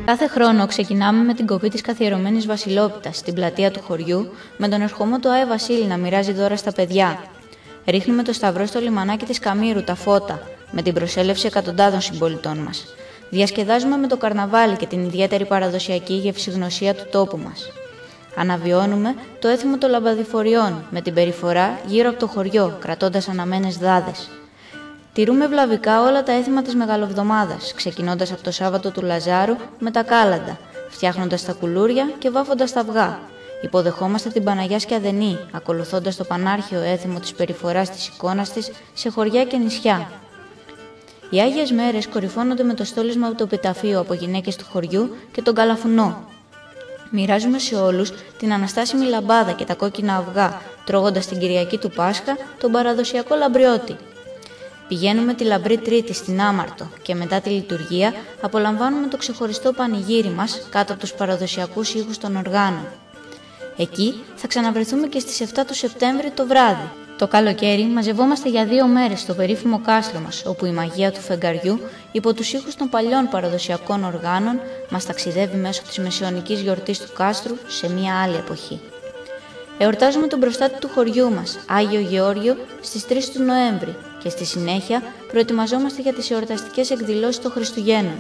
Κάθε χρόνο ξεκινάμε με την κοπή της καθιερωμένης Βασιλόπιτας στην πλατεία του χωριού, με τον ερχομό του Άι Βασίλη να μοιράζει δώρα στα παιδιά. Ρίχνουμε το σταυρό στο λιμανάκι της Καμήρου, τα φώτα, με την προσέλευση εκατοντάδων συμπολιτών μας. Διασκεδάζουμε με το καρναβάλι και την ιδιαίτερη παραδοσιακή γευσηγνωσία του τόπου μας. Αναβιώνουμε το έθιμο των λαμπαδιφοριών με την περιφορά γύρω από το χωριό, κρατώντας αναμένες δάδες. Τηρούμε βλαβικά όλα τα έθιμα της Μεγαλοβδομάδας, ξεκινώντας από το Σάββατο του Λαζάρου με τα κάλαντα, φτιάχνοντας τα κουλούρια και βάφοντας τα αυγά. Υποδεχόμαστε την Παναγιά Σκιαδενή, ακολουθώντας το πανάρχαιο έθιμο της περιφοράς της εικόνας της σε χωριά και νησιά. Οι Άγιες Μέρες κορυφώνονται με το στόλισμα του επιταφείου από γυναίκες του χωριού και τον καλαφουνό. Μοιράζουμε σε όλους την αναστάσιμη λαμπάδα και τα κόκκινα αυγά, τρώγοντας την Κυριακή του Πάσχα τον παραδοσιακό λαμπριώτη. Πηγαίνουμε τη λαμπρή Τρίτη στην Άμαρτο και μετά τη λειτουργία απολαμβάνουμε το ξεχωριστό πανηγύρι μας κάτω από τους παραδοσιακούς ήχους των οργάνων. Εκεί θα ξαναβρεθούμε και στις 7 του Σεπτέμβρη το βράδυ. Το καλοκαίρι μαζευόμαστε για 2 μέρες στο περίφημο κάστρο μας, όπου η μαγεία του φεγγαριού, υπό τους ήχους των παλιών παραδοσιακών οργάνων, μας ταξιδεύει μέσω της μεσαιωνικής γιορτής του κάστρου σε μια άλλη εποχή. Εορτάζουμε τον προστάτη του χωριού μας, Άγιο Γεώργιο, στις 3 του Νοέμβρη και στη συνέχεια προετοιμαζόμαστε για τις εορταστικές εκδηλώσεις των Χριστουγέννων.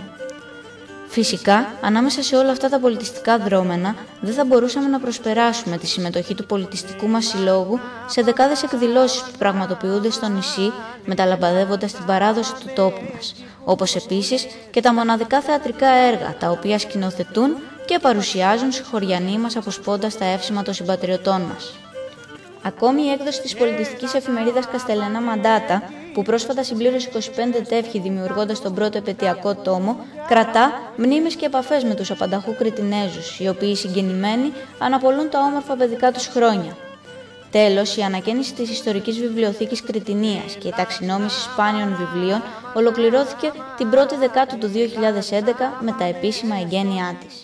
Φυσικά, ανάμεσα σε όλα αυτά τα πολιτιστικά δρόμενα, δεν θα μπορούσαμε να προσπεράσουμε τη συμμετοχή του πολιτιστικού μας συλλόγου σε δεκάδες εκδηλώσεις που πραγματοποιούνται στο νησί, μεταλαμπαδεύοντας την παράδοση του τόπου μας, όπως επίσης και τα μοναδικά θεατρικά έργα, τα οποία σκηνοθετούν και παρουσιάζουν σε χωριανοί μας αποσπώντας τα εύσημα των συμπατριωτών μας. Ακόμη η έκδοση της πολιτιστικής εφημερίδας Καστελενά Μαντάτα, που πρόσφατα συμπλήρωσε 25 τεύχη δημιουργώντας τον πρώτο επαιτειακό τόμο, κρατά μνήμες και επαφές με τους απανταχού Κρητινέζους, οι οποίοι συγγενημένοι αναπολούν τα όμορφα παιδικά τους χρόνια. Τέλος, η ανακαίνιση της ιστορικής βιβλιοθήκης Κρητινίας και η ταξινόμηση σπάνιων βιβλίων ολοκληρώθηκε την 1η Δεκάτου του 2011 με τα επίσημα εγγένειά της.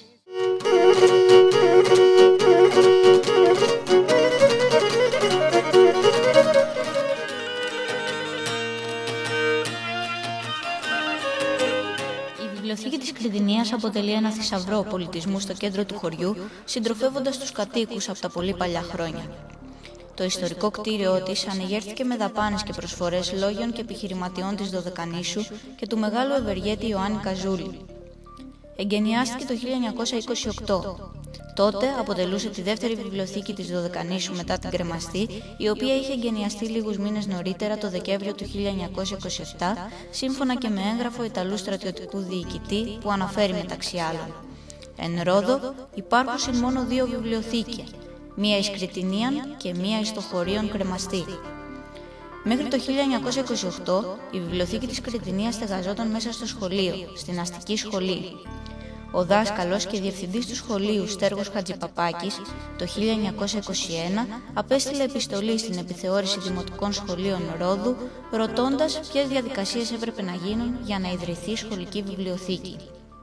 Η βιβλιοθήκη της Κρητινίας αποτελεί ένα θησαυρό πολιτισμού στο κέντρο του χωριού, συντροφεύοντας τους κατοίκους από τα πολύ παλιά χρόνια. Το ιστορικό κτίριό της ανεγέρθηκε με δαπάνες και προσφορές λόγιων και επιχειρηματιών της Δωδεκανήσου και του μεγάλου ευεργέτη Ιωάννη Καζούλη. Εγκαινιάστηκε το 1928. Τότε αποτελούσε τη δεύτερη βιβλιοθήκη της Δωδεκανήσου μετά την Κρεμαστή, η οποία είχε εγκαινιαστεί λίγους μήνες νωρίτερα, το Δεκέμβριο του 1927, σύμφωνα και με έγγραφο Ιταλού στρατιωτικού διοικητή που αναφέρει μεταξύ άλλων: «Εν Ρόδο υπάρχουσιν μόνο 2 βιβλιοθήκια, μία εις Κρητινίαν και μία εις το χωρίον Κρεμαστή». Μέχρι το 1928 η βιβλιοθήκη της Κρητινίας στεγαζόταν μέσα στο σχολείο, στην αστική σχολή. Ο δάσκαλος και διευθυντής του σχολείου Στέργος Χατζηπαπάκης το 1921 απέστειλε επιστολή στην επιθεώρηση δημοτικών σχολείων Ρόδου, ρωτώντας ποιες διαδικασίες έπρεπε να γίνουν για να ιδρυθεί σχολική βιβλιοθήκη.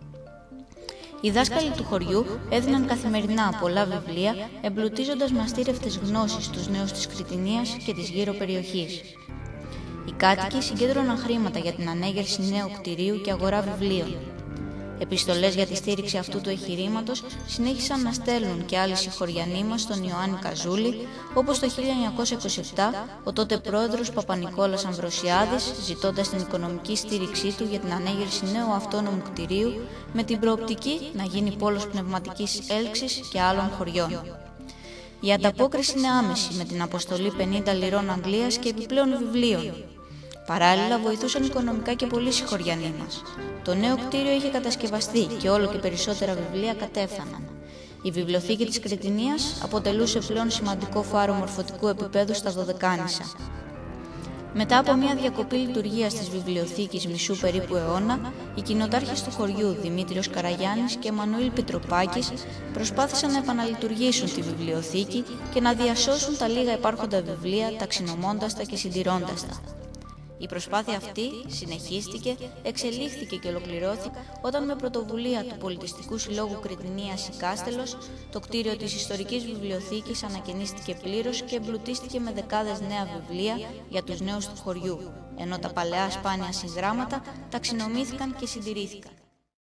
Οι δάσκαλοι του χωριού έδιναν καθημερινά πολλά βιβλία, εμπλουτίζοντας με αστήρευτες γνώσεις στους νέους της Κρητινίας και της γύρω περιοχής. Οι κάτοικοι συγκέντρωναν χρήματα για την ανέγερση νέου κτηρίου και αγορά βιβλίων. Επιστολές για τη στήριξη αυτού του εγχειρήματος συνέχισαν να στέλνουν και άλλοι συγχωριανοί μας στον Ιωάννη Καζούλη, όπως το 1927 ο τότε πρόεδρος Παπα-Νικόλας Αμβροσιάδης, ζητώντας την οικονομική στήριξή του για την ανέγερση νέου αυτόνομου κτηρίου, με την προοπτική να γίνει πόλος πνευματικής έλξης και άλλων χωριών. Η ανταπόκριση είναι άμεση, με την αποστολή 50 λιρών Αγγλίας και επιπλέον βιβλίων. Παράλληλα, βοηθούσαν οικονομικά και πολλοί συγχωριανοί μας. Το νέο κτίριο είχε κατασκευαστεί και όλο και περισσότερα βιβλία κατέφθαναν. Η βιβλιοθήκη της Κρητινίας αποτελούσε πλέον σημαντικό φάρο μορφωτικού επίπεδου στα Δωδεκάνησα. Μετά από μια διακοπή λειτουργίας της βιβλιοθήκης μισού περίπου αιώνα, οι κοινοτάρχες του χωριού Δημήτριος Καραγιάννης και Εμμανουήλ Πιτροπάκης προσπάθησαν να επαναλειτουργήσουν τη βιβλιοθήκη και να διασώσουν τα λίγα υπάρχοντα βιβλία, ταξινομώντας τα και συντηρώντας τα. Η προσπάθεια αυτή συνεχίστηκε, εξελίχθηκε και ολοκληρώθηκε όταν με πρωτοβουλία του Πολιτιστικού Συλλόγου Κρητινίας Οικάστελος το κτίριο της Ιστορικής Βιβλιοθήκης ανακαινίστηκε πλήρως και εμπλουτίστηκε με δεκάδες νέα βιβλία για τους νέους του χωριού, ενώ τα παλαιά σπάνια συγγράμματα ταξινομήθηκαν και συντηρήθηκαν.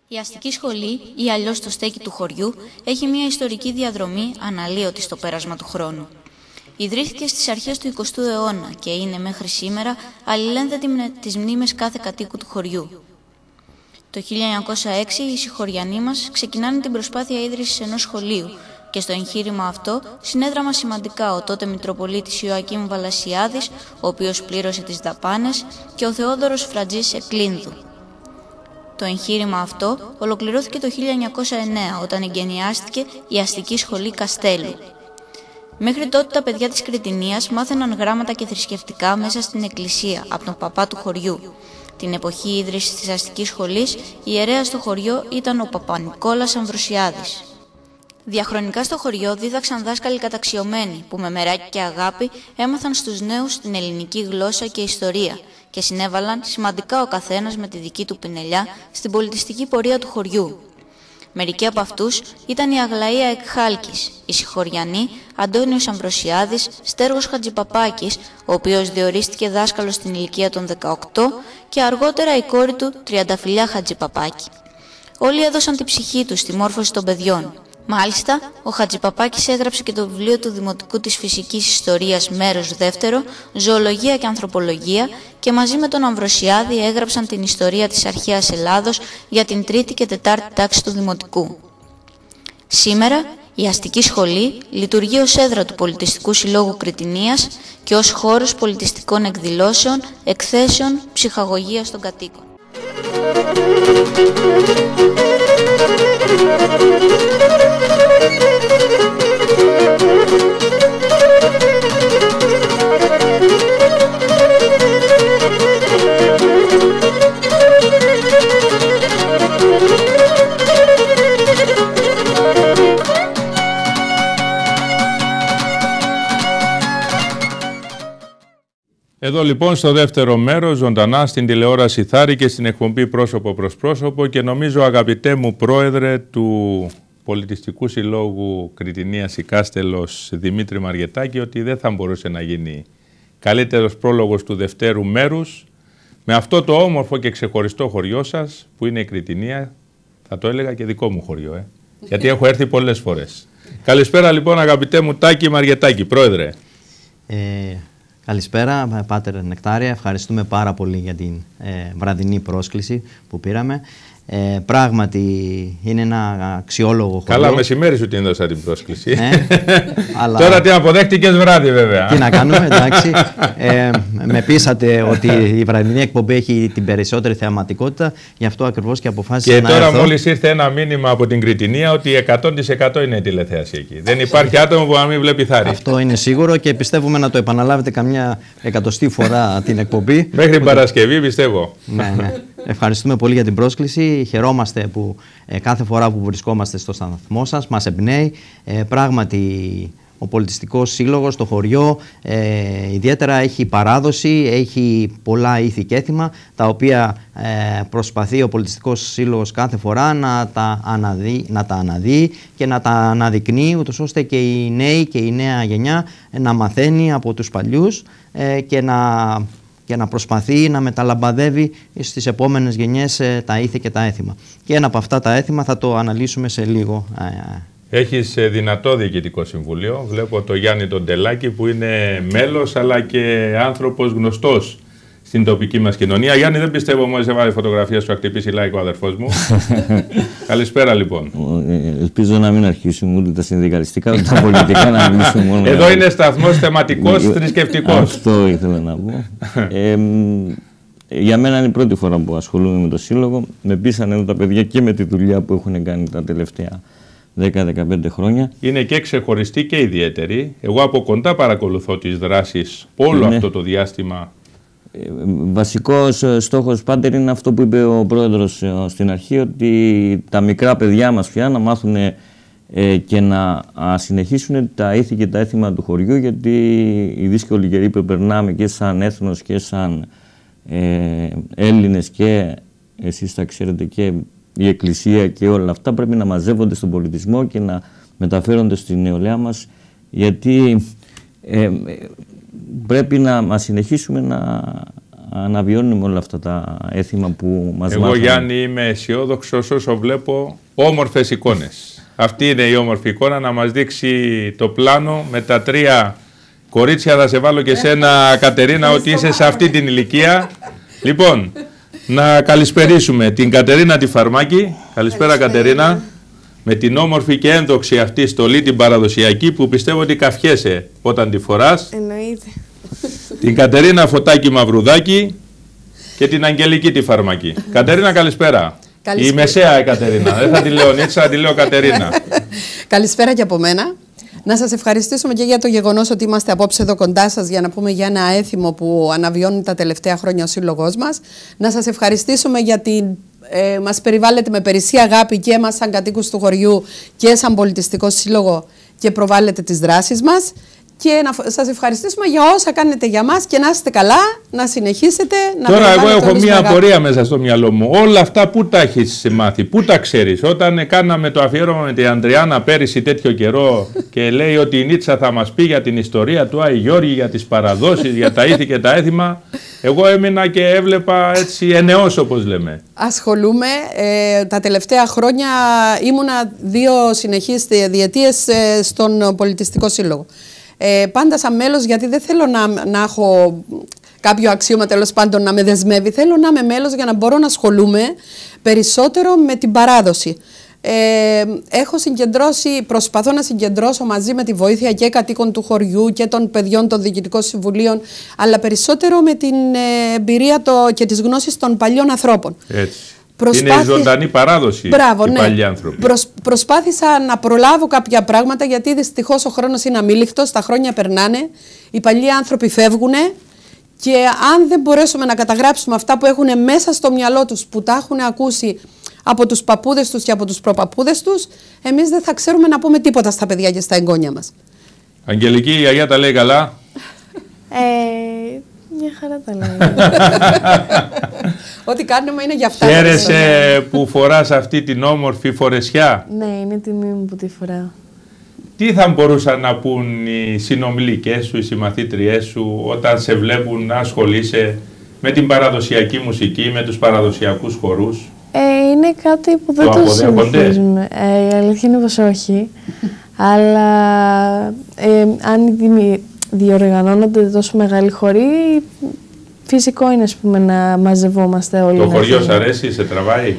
Η αστική σχολή, ή αλλιώς το στέκι του χωριού, έχει μια ιστορική διαδρομή αναλύωτη στο πέρασμα του χρόνου. Ιδρύθηκε στις αρχές του 20ου αιώνα και είναι μέχρι σήμερα αλληλένδετη με τις μνήμες κάθε κατοίκου του χωριού. Το 1906 οι συγχωριανοί μας ξεκινάνε την προσπάθεια ίδρυσης ενός σχολείου και στο εγχείρημα αυτό συνέδραμα σημαντικά ο τότε Μητροπολίτης Ιωακήμ Βαλασιάδης, ο οποίος πλήρωσε τις δαπάνες, και ο Θεόδωρος Φρατζής Εκλίνδου. Το εγχείρημα αυτό ολοκληρώθηκε το 1909 όταν εγκαινιάστηκε η αστική σχολή Καστέλου. Μέχρι τότε τα παιδιά της Κρητινίας μάθαιναν γράμματα και θρησκευτικά μέσα στην εκκλησία από τον παπά του χωριού. Την εποχή ίδρυσης της αστικής σχολής, ιερέας στο χωριό ήταν ο Παπα-Νικόλας Αμβροσιάδης. Διαχρονικά στο χωριό δίδαξαν δάσκαλοι καταξιωμένοι που με μεράκι και αγάπη έμαθαν στους νέους την ελληνική γλώσσα και ιστορία και συνέβαλαν σημαντικά ο καθένας με τη δική του πινελιά στην πολιτιστική πορεία του χωριού. Μερικοί από αυτούς ήταν η Αγλαία Εκχάλκης, η Συγχωριανή, Αντώνιος Αμβροσιάδης, Στέργος Χατζηπαπάκης, ο οποίος διορίστηκε δάσκαλος στην ηλικία των 18, και αργότερα η κόρη του Τριανταφυλιά Χατζηπαπάκη. Όλοι έδωσαν τη ψυχή τους στη μόρφωση των παιδιών. Μάλιστα, ο Χατζηπαπάκης έγραψε και το βιβλίο του Δημοτικού της Φυσικής Ιστορίας μέρος δεύτερο, Ζωολογία και Ανθρωπολογία, και μαζί με τον Αμβροσιάδη έγραψαν την ιστορία της αρχαίας Ελλάδος για την 3η και 4η τάξη του Δημοτικού. Σήμερα, η αστική σχολή λειτουργεί ως έδρα του Πολιτιστικού Συλλόγου Κρητινίας και ως χώρος πολιτιστικών εκδηλώσεων, εκθέσεων, ψυχαγωγίας των κατοίκων. Εδώ λοιπόν στο δεύτερο μέρος, ζωντανά στην τηλεόραση Θάρη και στην εκπομπή Πρόσωπο προς Πρόσωπο, και νομίζω, αγαπητέ μου πρόεδρε του Πολιτιστικού Συλλόγου Κρητινίας Οικάστελος Δημήτρη Μαριετάκη, ότι δεν θα μπορούσε να γίνει καλύτερος πρόλογος του δευτέρου μέρους με αυτό το όμορφο και ξεχωριστό χωριό σας που είναι η Κρητινία. Θα το έλεγα και δικό μου χωριό, γιατί έχω έρθει πολλές φορές. Καλησπέρα λοιπόν, αγαπητέ μου Τάκη Μαριετάκη, πρόεδρε. Καλησπέρα, Πάτερ Νεκτάρια. Ευχαριστούμε πάρα πολύ για την βραδινή πρόσκληση που πήραμε. Πράγματι είναι ένα αξιόλογο χωριό. Καλά, μεσημέρι σου την έδωσα την πρόσκληση. Αλλά... Τώρα την αποδέχτηκες βράδυ, βέβαια. Τι να κάνουμε, εντάξει. Με πείσατε ότι η βραδινή εκπομπή έχει την περισσότερη θεαματικότητα, γι' αυτό ακριβώς και αποφάσισα να έρθω. Και τώρα μόλις ήρθε ένα μήνυμα από την Κρητινία ότι 100% είναι τηλεθέαση εκεί. Δεν υπάρχει άτομο που να μην βλέπει Θάρη. Αυτό είναι σίγουρο και πιστεύουμε να το επαναλάβετε καμιά εκατοστή φορά την εκπομπή. Μέχρι Παρασκευή, πιστεύω. Ναι. Ευχαριστούμε πολύ για την πρόσκληση. Χαιρόμαστε που κάθε φορά που βρισκόμαστε στο σταθμό σας μας εμπνέει. Πράγματι, ο Πολιτιστικός Σύλλογος, το χωριό, ιδιαίτερα έχει παράδοση, έχει πολλά ήθη και έθιμα, τα οποία προσπαθεί ο Πολιτιστικός Σύλλογος κάθε φορά να τα αναδύει και να τα αναδεικνύει, ούτως ώστε και οι νέοι και η νέα γενιά να μαθαίνει από τους παλιούς και να προσπαθεί να μεταλαμπαδεύει στις επόμενες γενιές τα ήθη και τα έθιμα. Και ένα από αυτά τα έθιμα θα το αναλύσουμε σε λίγο. Έχεις δυνατό διοικητικό συμβούλιο. Βλέπω το Γιάννη τον Τελάκη που είναι μέλος αλλά και άνθρωπος γνωστός στην τοπική μας κοινωνία. Γιάννη, δεν πιστεύω μόλις έβαλε φωτογραφία σου να χτυπήσει like ο αδερφός μου. Καλησπέρα λοιπόν. Ελπίζω να μην αρχίσουμε ούτε τα συνδικαλιστικά ούτε τα πολιτικά να μιλήσουμε μόνο. Εδώ είναι σταθμός θεματικός, θρησκευτικός. Αυτό ήθελα να πω. Για μένα είναι η πρώτη φορά που ασχολούμαι με το Σύλλογο. Με πείσανε εδώ τα παιδιά και με τη δουλειά που έχουν κάνει τα τελευταία 10-15 χρόνια. Είναι και ξεχωριστή και ιδιαίτερη. Εγώ από κοντά παρακολουθώ τις δράσεις όλο αυτό το διάστημα. Βασικός στόχος, Πάτερ, είναι αυτό που είπε ο πρόεδρος στην αρχή, ότι τα μικρά παιδιά μας πια να μάθουν και να συνεχίσουν τα ήθη και τα έθιμα του χωριού, γιατί η δύσκολη καιρή που περνάμε και σαν έθνος και σαν Έλληνες, και εσείς τα ξέρετε, και η Εκκλησία και όλα αυτά πρέπει να μαζεύονται στον πολιτισμό και να μεταφέρονται στην νεολαία μας, γιατί πρέπει να συνεχίσουμε αναβιώνουμε όλα αυτά τα έθιμα που μας Εγώ, μάθανε. Γιάννη, είμαι αισιόδοξος όσο βλέπω όμορφες εικόνες. Αυτή είναι η όμορφη εικόνα, να μας δείξει το πλάνο με τα 3 κορίτσια. Θα σε βάλω και σένα, Κατερίνα, ότι είσαι σε αυτή την ηλικία. Λοιπόν, να καλησπερίσουμε την Κατερίνα τη Φαρμάκη. Καλησπέρα, Κατερίνα. Με την όμορφη και ένδοξη αυτή στολή, την παραδοσιακή, που πιστεύω ότι καυχέσαι όταν τη φοράς. Εννοείται. Την Κατερίνα Φωτάκη Μαυρουδάκη και την Αγγελική τη Φαρμακή. Κατερίνα, καλησπέρα. Η μεσαία Κατερίνα. Δεν θα τη λέω Νίτσα, θα τη λέω Κατερίνα. Καλησπέρα και από μένα. Να σας ευχαριστήσουμε και για το γεγονός ότι είμαστε απόψε εδώ κοντά σας για να πούμε για ένα έθιμο που αναβιώνει τα τελευταία χρόνια ο σύλλογός μας. Να σας ευχαριστήσουμε γιατί μας περιβάλλετε με περισσή αγάπη και εμάς σαν κατοίκους του χωριού και σαν πολιτιστικό σύλλογο και προβάλλετε τις δράσεις μας. Και να σας ευχαριστήσουμε για όσα κάνετε για μας και να είστε καλά, να συνεχίσετε να Τώρα εγώ έχω όλους μία αγάπη. απορία μέσα στο μυαλό μου. Όλα αυτά πού τα έχεις μάθει, πού τα ξέρεις? Όταν κάναμε το αφιέρωμα με την Αντριάννα πέρυσι τέτοιο καιρό και λέει ότι η Νίτσα θα μας πει για την ιστορία του Άη Γιώργη, για τις παραδόσεις, για τα ήθη και τα έθιμα, εγώ έμεινα και έβλεπα έτσι ενεώς, όπως λέμε. Ασχολούμαι. Τα τελευταία χρόνια ήμουνα 2 συνεχείς διετίες στον Πολιτιστικό Σύλλογο. Πάντα σαν μέλος, γιατί δεν θέλω να έχω κάποιο αξίωμα τέλος πάντων να με δεσμεύει. Θέλω να είμαι μέλος για να μπορώ να ασχολούμαι περισσότερο με την παράδοση. Έχω συγκεντρώσει, προσπαθώ να συγκεντρώσω μαζί με τη βοήθεια και κατοίκων του χωριού και των παιδιών των διοικητικών συμβουλίων, αλλά περισσότερο με την εμπειρία και τις γνώσεις των παλιών ανθρώπων. Έτσι. Είναι ζωντανή παράδοση. Μπράβο, οι ναι. παλιοί άνθρωποι. Προσπάθησα να προλάβω κάποια πράγματα, γιατί δυστυχώς ο χρόνος είναι αμήλικτος, τα χρόνια περνάνε, οι παλιοί άνθρωποι φεύγουν και αν δεν μπορέσουμε να καταγράψουμε αυτά που έχουν μέσα στο μυαλό τους, που τα έχουν ακούσει από τους παππούδες τους και από τους προπαππούδες τους, εμείς δεν θα ξέρουμε να πούμε τίποτα στα παιδιά και στα εγγόνια μας. Αγγελική, η γιαγιά τα λέει καλά. Μια χαρά τα λέει. Ό,τι κάνουμε είναι για αυτά. Χαίρεσαι που φοράς αυτή την όμορφη φορεσιά? Ναι, είναι τιμή μου που τη φοράω. Τι θα μπορούσαν να πούν οι συνομιλικές σου, οι συμμαθήτριές σου, όταν σε βλέπουν να ασχολείσαι με την παραδοσιακή μουσική, με τους παραδοσιακούς χορούς? Είναι κάτι που δεν το συνηθίζουμε. Η αλήθεια είναι πως όχι. Αλλά αν διοργανώνονται τόσο μεγάλοι χοροί, φυσικό είναι, ας πούμε, να μαζευόμαστε όλοι. Το χωριό σ' αρέσει, σε τραβάει?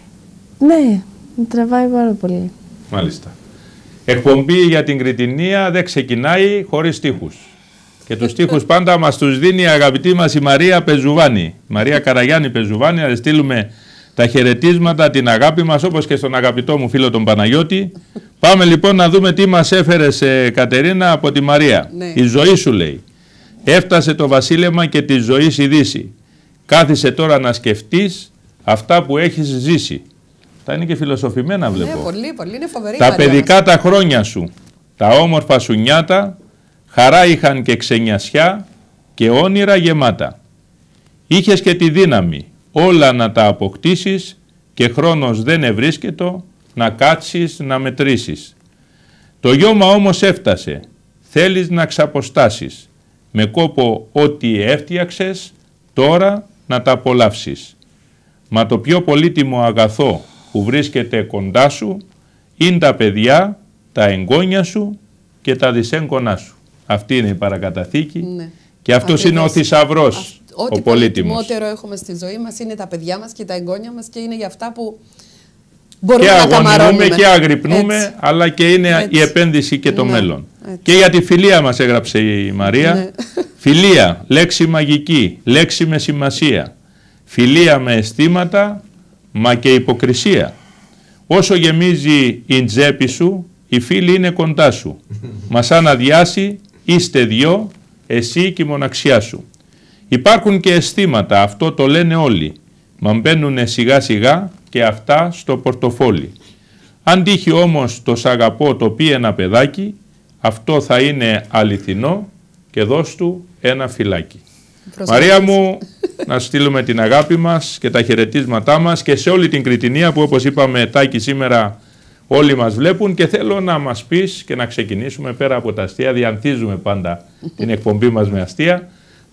Ναι, με τραβάει πάρα πολύ. Μάλιστα. Εκπομπή για την Κρητινία δεν ξεκινάει χωρίς στίχους. Και τους στίχους πάντα μας τους δίνει η αγαπητή μας η Μαρία Πεζουβάνη. Μαρία Καραγιάννη Πεζουβάνη, να στείλουμε τα χαιρετίσματα, την αγάπη μας, όπως και στον αγαπητό μου φίλο τον Παναγιώτη. Πάμε λοιπόν να δούμε τι μας έφερες, Κατερίνα, από τη Μαρία. Ναι. Η ζωή σου, λέει. Έφτασε το βασίλεμα και τη ζωής η δύση. Κάθισε τώρα να σκεφτείς αυτά που έχεις ζήσει. Τα είναι και φιλοσοφημένα, βλέπω. Ναι, πολύ, πολύ, είναι φοβερή. Τα παιδικά τα χρόνια σου, τα όμορφα σου νιάτα, χαρά είχαν και ξενιασιά και όνειρα γεμάτα. Είχες και τη δύναμη όλα να τα αποκτήσεις και χρόνος δεν ευρίσκετο να κάτσεις να μετρήσεις. Το γιώμα όμως έφτασε, θέλεις να ξαποστάσεις, με κόπο ό,τι έφτιαξες τώρα να τα απολαύσεις. Μα το πιο πολύτιμο αγαθό που βρίσκεται κοντά σου είναι τα παιδιά, τα εγγόνια σου και τα δυσέγγονά σου. Αυτή είναι η παρακαταθήκη, ναι. Και αυτός είναι ο θησαυρός, ο πολύτιμος. Ό,τι πολύτιμότερο έχουμε στη ζωή μας είναι τα παιδιά μας και τα εγγόνια μας, και είναι για αυτά που μπορούμε και να καμαρώνουμε. Και αγρυπνούμε, έτσι. Αλλά και είναι έτσι. Η επένδυση και το μέλλον. Έτσι. Και για τη φιλία μας έγραψε η Μαρία. Ναι. Φιλία, λέξη μαγική, λέξη με σημασία. Φιλία με αισθήματα, μα και υποκρισία. Όσο γεμίζει η τσέπη σου, η φίλη είναι κοντά σου. Μα σαν αδειάσει, είστε δυο, εσύ και η μοναξιά σου. Υπάρχουν και αισθήματα, αυτό το λένε όλοι. Μα μπαίνουνε σιγά σιγά και αυτά στο πορτοφόλι. Αν τύχει όμως το σ' αγαπώ το πει ένα παιδάκι, αυτό θα είναι αληθινό και δώσ' του ένα φυλάκι. Μαρία μου, να στείλουμε την αγάπη μας και τα χαιρετίσματά μας και σε όλη την Κρητινία που, όπως είπαμε, Τάκη, σήμερα όλοι μας βλέπουν, και θέλω να μας πεις και να ξεκινήσουμε πέρα από τα αστεία, διανθίζουμε πάντα την εκπομπή μας με αστεία,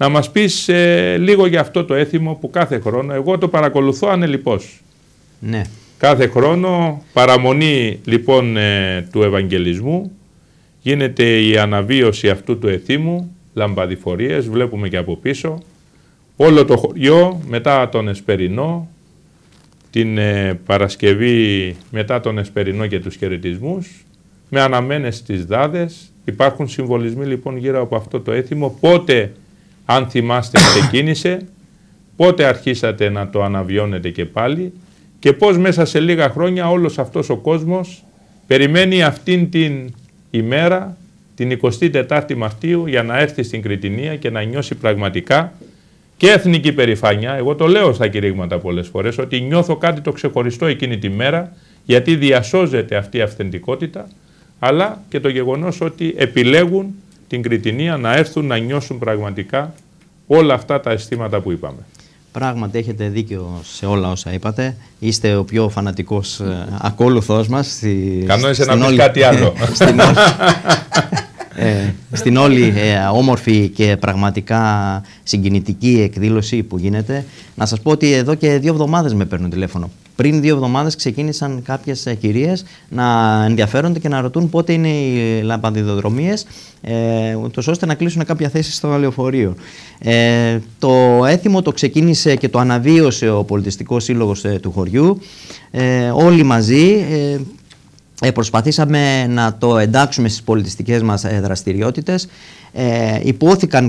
να μας πεις λίγο για αυτό το έθιμο που κάθε χρόνο, εγώ το παρακολουθώ ανελιπώς. Ναι. Κάθε χρόνο παραμονή λοιπόν του Ευαγγελισμού γίνεται η αναβίωση αυτού του εθήμου, λαμπαδιφορίες, βλέπουμε και από πίσω, όλο το χωριό μετά τον Εσπερινό, την Παρασκευή μετά τον Εσπερινό και τους χαιρετισμούς, με αναμένες στις δάδες. Υπάρχουν συμβολισμοί λοιπόν γύρω από αυτό το έθιμο, πότε, αν θυμάστε, ξεκίνησε, πότε αρχίσατε να το αναβιώνετε και πάλι και πώς μέσα σε λίγα χρόνια όλος αυτός ο κόσμος περιμένει αυτήν την ημέρα, την 24η Μαρτίου, για να έρθει στην Κρητινία και να νιώσει πραγματικά και εθνική περηφάνεια. Εγώ το λέω στα κηρύγματα πολλές φορές, ότι νιώθω κάτι το ξεχωριστό εκείνη τη μέρα, γιατί διασώζεται αυτή η αυθεντικότητα, αλλά και το γεγονός ότι επιλέγουν την Κρητινία να έρθουν να νιώσουν πραγματικά όλα αυτά τα αισθήματα που είπαμε. Πράγματι έχετε δίκιο σε όλα όσα είπατε. Είστε ο πιο φανατικός ακόλουθός μας. Κανόνισε να πεις κάτι άλλο. Στην όλη όμορφη και πραγματικά συγκινητική εκδήλωση που γίνεται. Να σας πω ότι εδώ και 2 εβδομάδες με παίρνουν τηλέφωνο. Πριν 2 εβδομάδες ξεκίνησαν κάποιες κυρίες να ενδιαφέρονται και να ρωτούν πότε είναι οι λαμπαδιδρομίες, ούτως ώστε να κλείσουν κάποια θέση στο λεωφορείο. Το έθιμο το ξεκίνησε και το αναβίωσε ο Πολιτιστικός Σύλλογος του χωριού. Όλοι μαζί προσπαθήσαμε να το εντάξουμε στις πολιτιστικές μας δραστηριότητες. Υπόθηκαν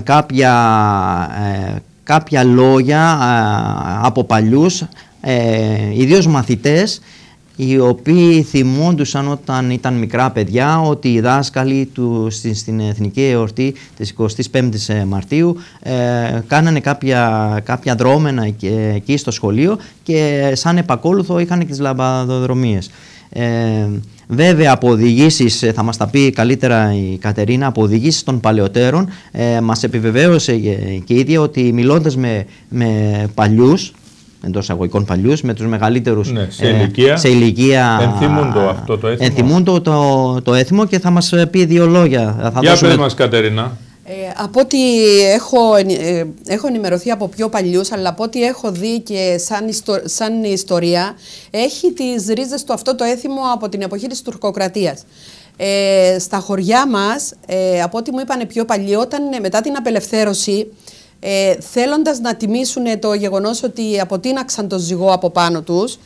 κάποια λόγια από παλιούς, ιδίως μαθητές, οι οποίοι θυμόντουσαν όταν ήταν μικρά παιδιά ότι οι δάσκαλοι στην εθνική εορτή της 25ης Μαρτίου κάνανε κάποια δρόμενα εκεί στο σχολείο και σαν επακόλουθο είχαν και τις λαμπαδοδρομίες. Βέβαια, από οδηγήσεις, θα μας τα πει καλύτερα η Κατερίνα, από οδηγήσεις των παλαιότερων, μας επιβεβαίωσε και η ίδια ότι μιλώντας με παλιούς, εντός αγωγικών παλιούς, με τους μεγαλύτερους σε ηλικία ενθυμούντο αυτό το έθιμο. Ενθυμούντο το έθιμο και θα μας πει 2 λόγια. Για πες μας, Κατερίνα. Από ό,τι έχω ενημερωθεί από πιο παλιούς, αλλά από ό,τι έχω δει και σαν ιστορία, έχει τις ρίζες του αυτό το έθιμο από την εποχή της τουρκοκρατίας. Στα χωριά μας, από ό,τι μου είπαν πιο παλιοί, όταν μετά την απελευθέρωση, θέλοντας να τιμήσουν το γεγονός ότι αποτείναξαν το ζυγό από πάνω τους,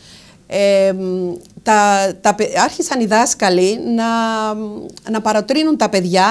άρχισαν οι δάσκαλοι να παροτρύνουν τα παιδιά,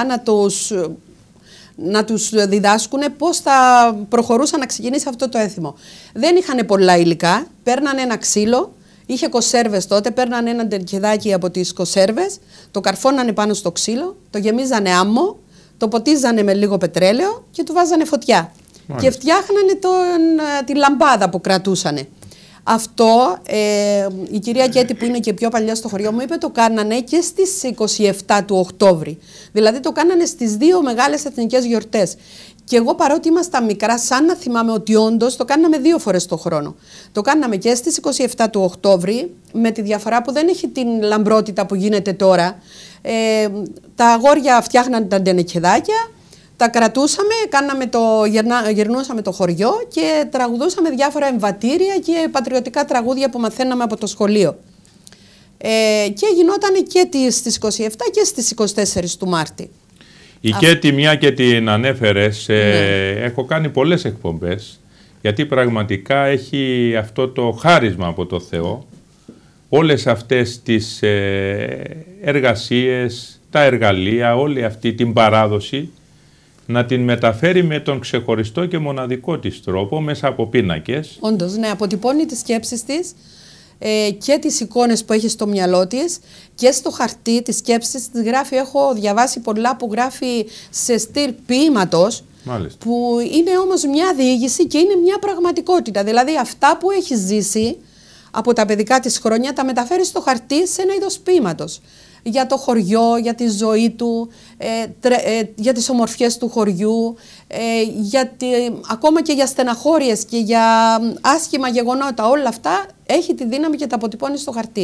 να τους διδάσκουν πώς θα προχωρούσαν να ξεκινήσει αυτό το έθιμο. Δεν είχαν πολλά υλικά, παίρνανε ένα ξύλο, είχε κονσέρβες τότε, παίρνανε ένα τερκεδάκι από τις κονσέρβες, το καρφώνανε πάνω στο ξύλο, το γεμίζανε άμμο, το ποτίζανε με λίγο πετρέλαιο και του βάζανε φωτιά. Μάλιστα. Και φτιάχνανε τη λαμπάδα που κρατούσανε. Αυτό η κυρία Κέτη, που είναι και πιο παλιά στο χωριό μου, είπε το κάνανε και στις 27 του Οκτώβρη. Δηλαδή το κάνανε στις 2 μεγάλες εθνικές γιορτές. Και εγώ, παρότι ήμασταν μικρά, σαν να θυμάμαι ότι όντως το κάναμε 2 φορές το χρόνο. Το κάναμε και στις 27 του Οκτώβρη, με τη διαφορά που δεν έχει την λαμπρότητα που γίνεται τώρα. Τα αγόρια φτιάχναν τα ντενεκεδάκια, τα κρατούσαμε, γυρνούσαμε το χωριό και τραγουδούσαμε διάφορα εμβατήρια και πατριωτικά τραγούδια που μαθαίναμε από το σχολείο. Και γινόταν και στις 27 και στις 24 του Μάρτη. Η Κέτη, μια και την ανέφερες, έχω κάνει πολλές εκπομπές, γιατί πραγματικά έχει αυτό το χάρισμα από το Θεό, όλες αυτές τις εργασίες, τα εργαλεία, όλη αυτή την παράδοση, να την μεταφέρει με τον ξεχωριστό και μοναδικό της τρόπο, μέσα από πίνακες. Όντως, ναι, αποτυπώνει τις σκέψεις της και τις εικόνες που έχει στο μυαλό της και στο χαρτί τις σκέψεις της γράφει. Έχω διαβάσει πολλά που γράφει σε στυλ ποίηματος, που είναι όμως μια διήγηση και είναι μια πραγματικότητα. Δηλαδή αυτά που έχει ζήσει από τα παιδικά της χρόνια τα μεταφέρει στο χαρτί σε ένα είδος ποίηματος. Για το χωριό, για τη ζωή του, για τις ομορφιές του χωριού, ακόμα και για στεναχώριες και για άσχημα γεγονότα. Όλα αυτά έχει τη δύναμη και τα αποτυπώνει στο χαρτί.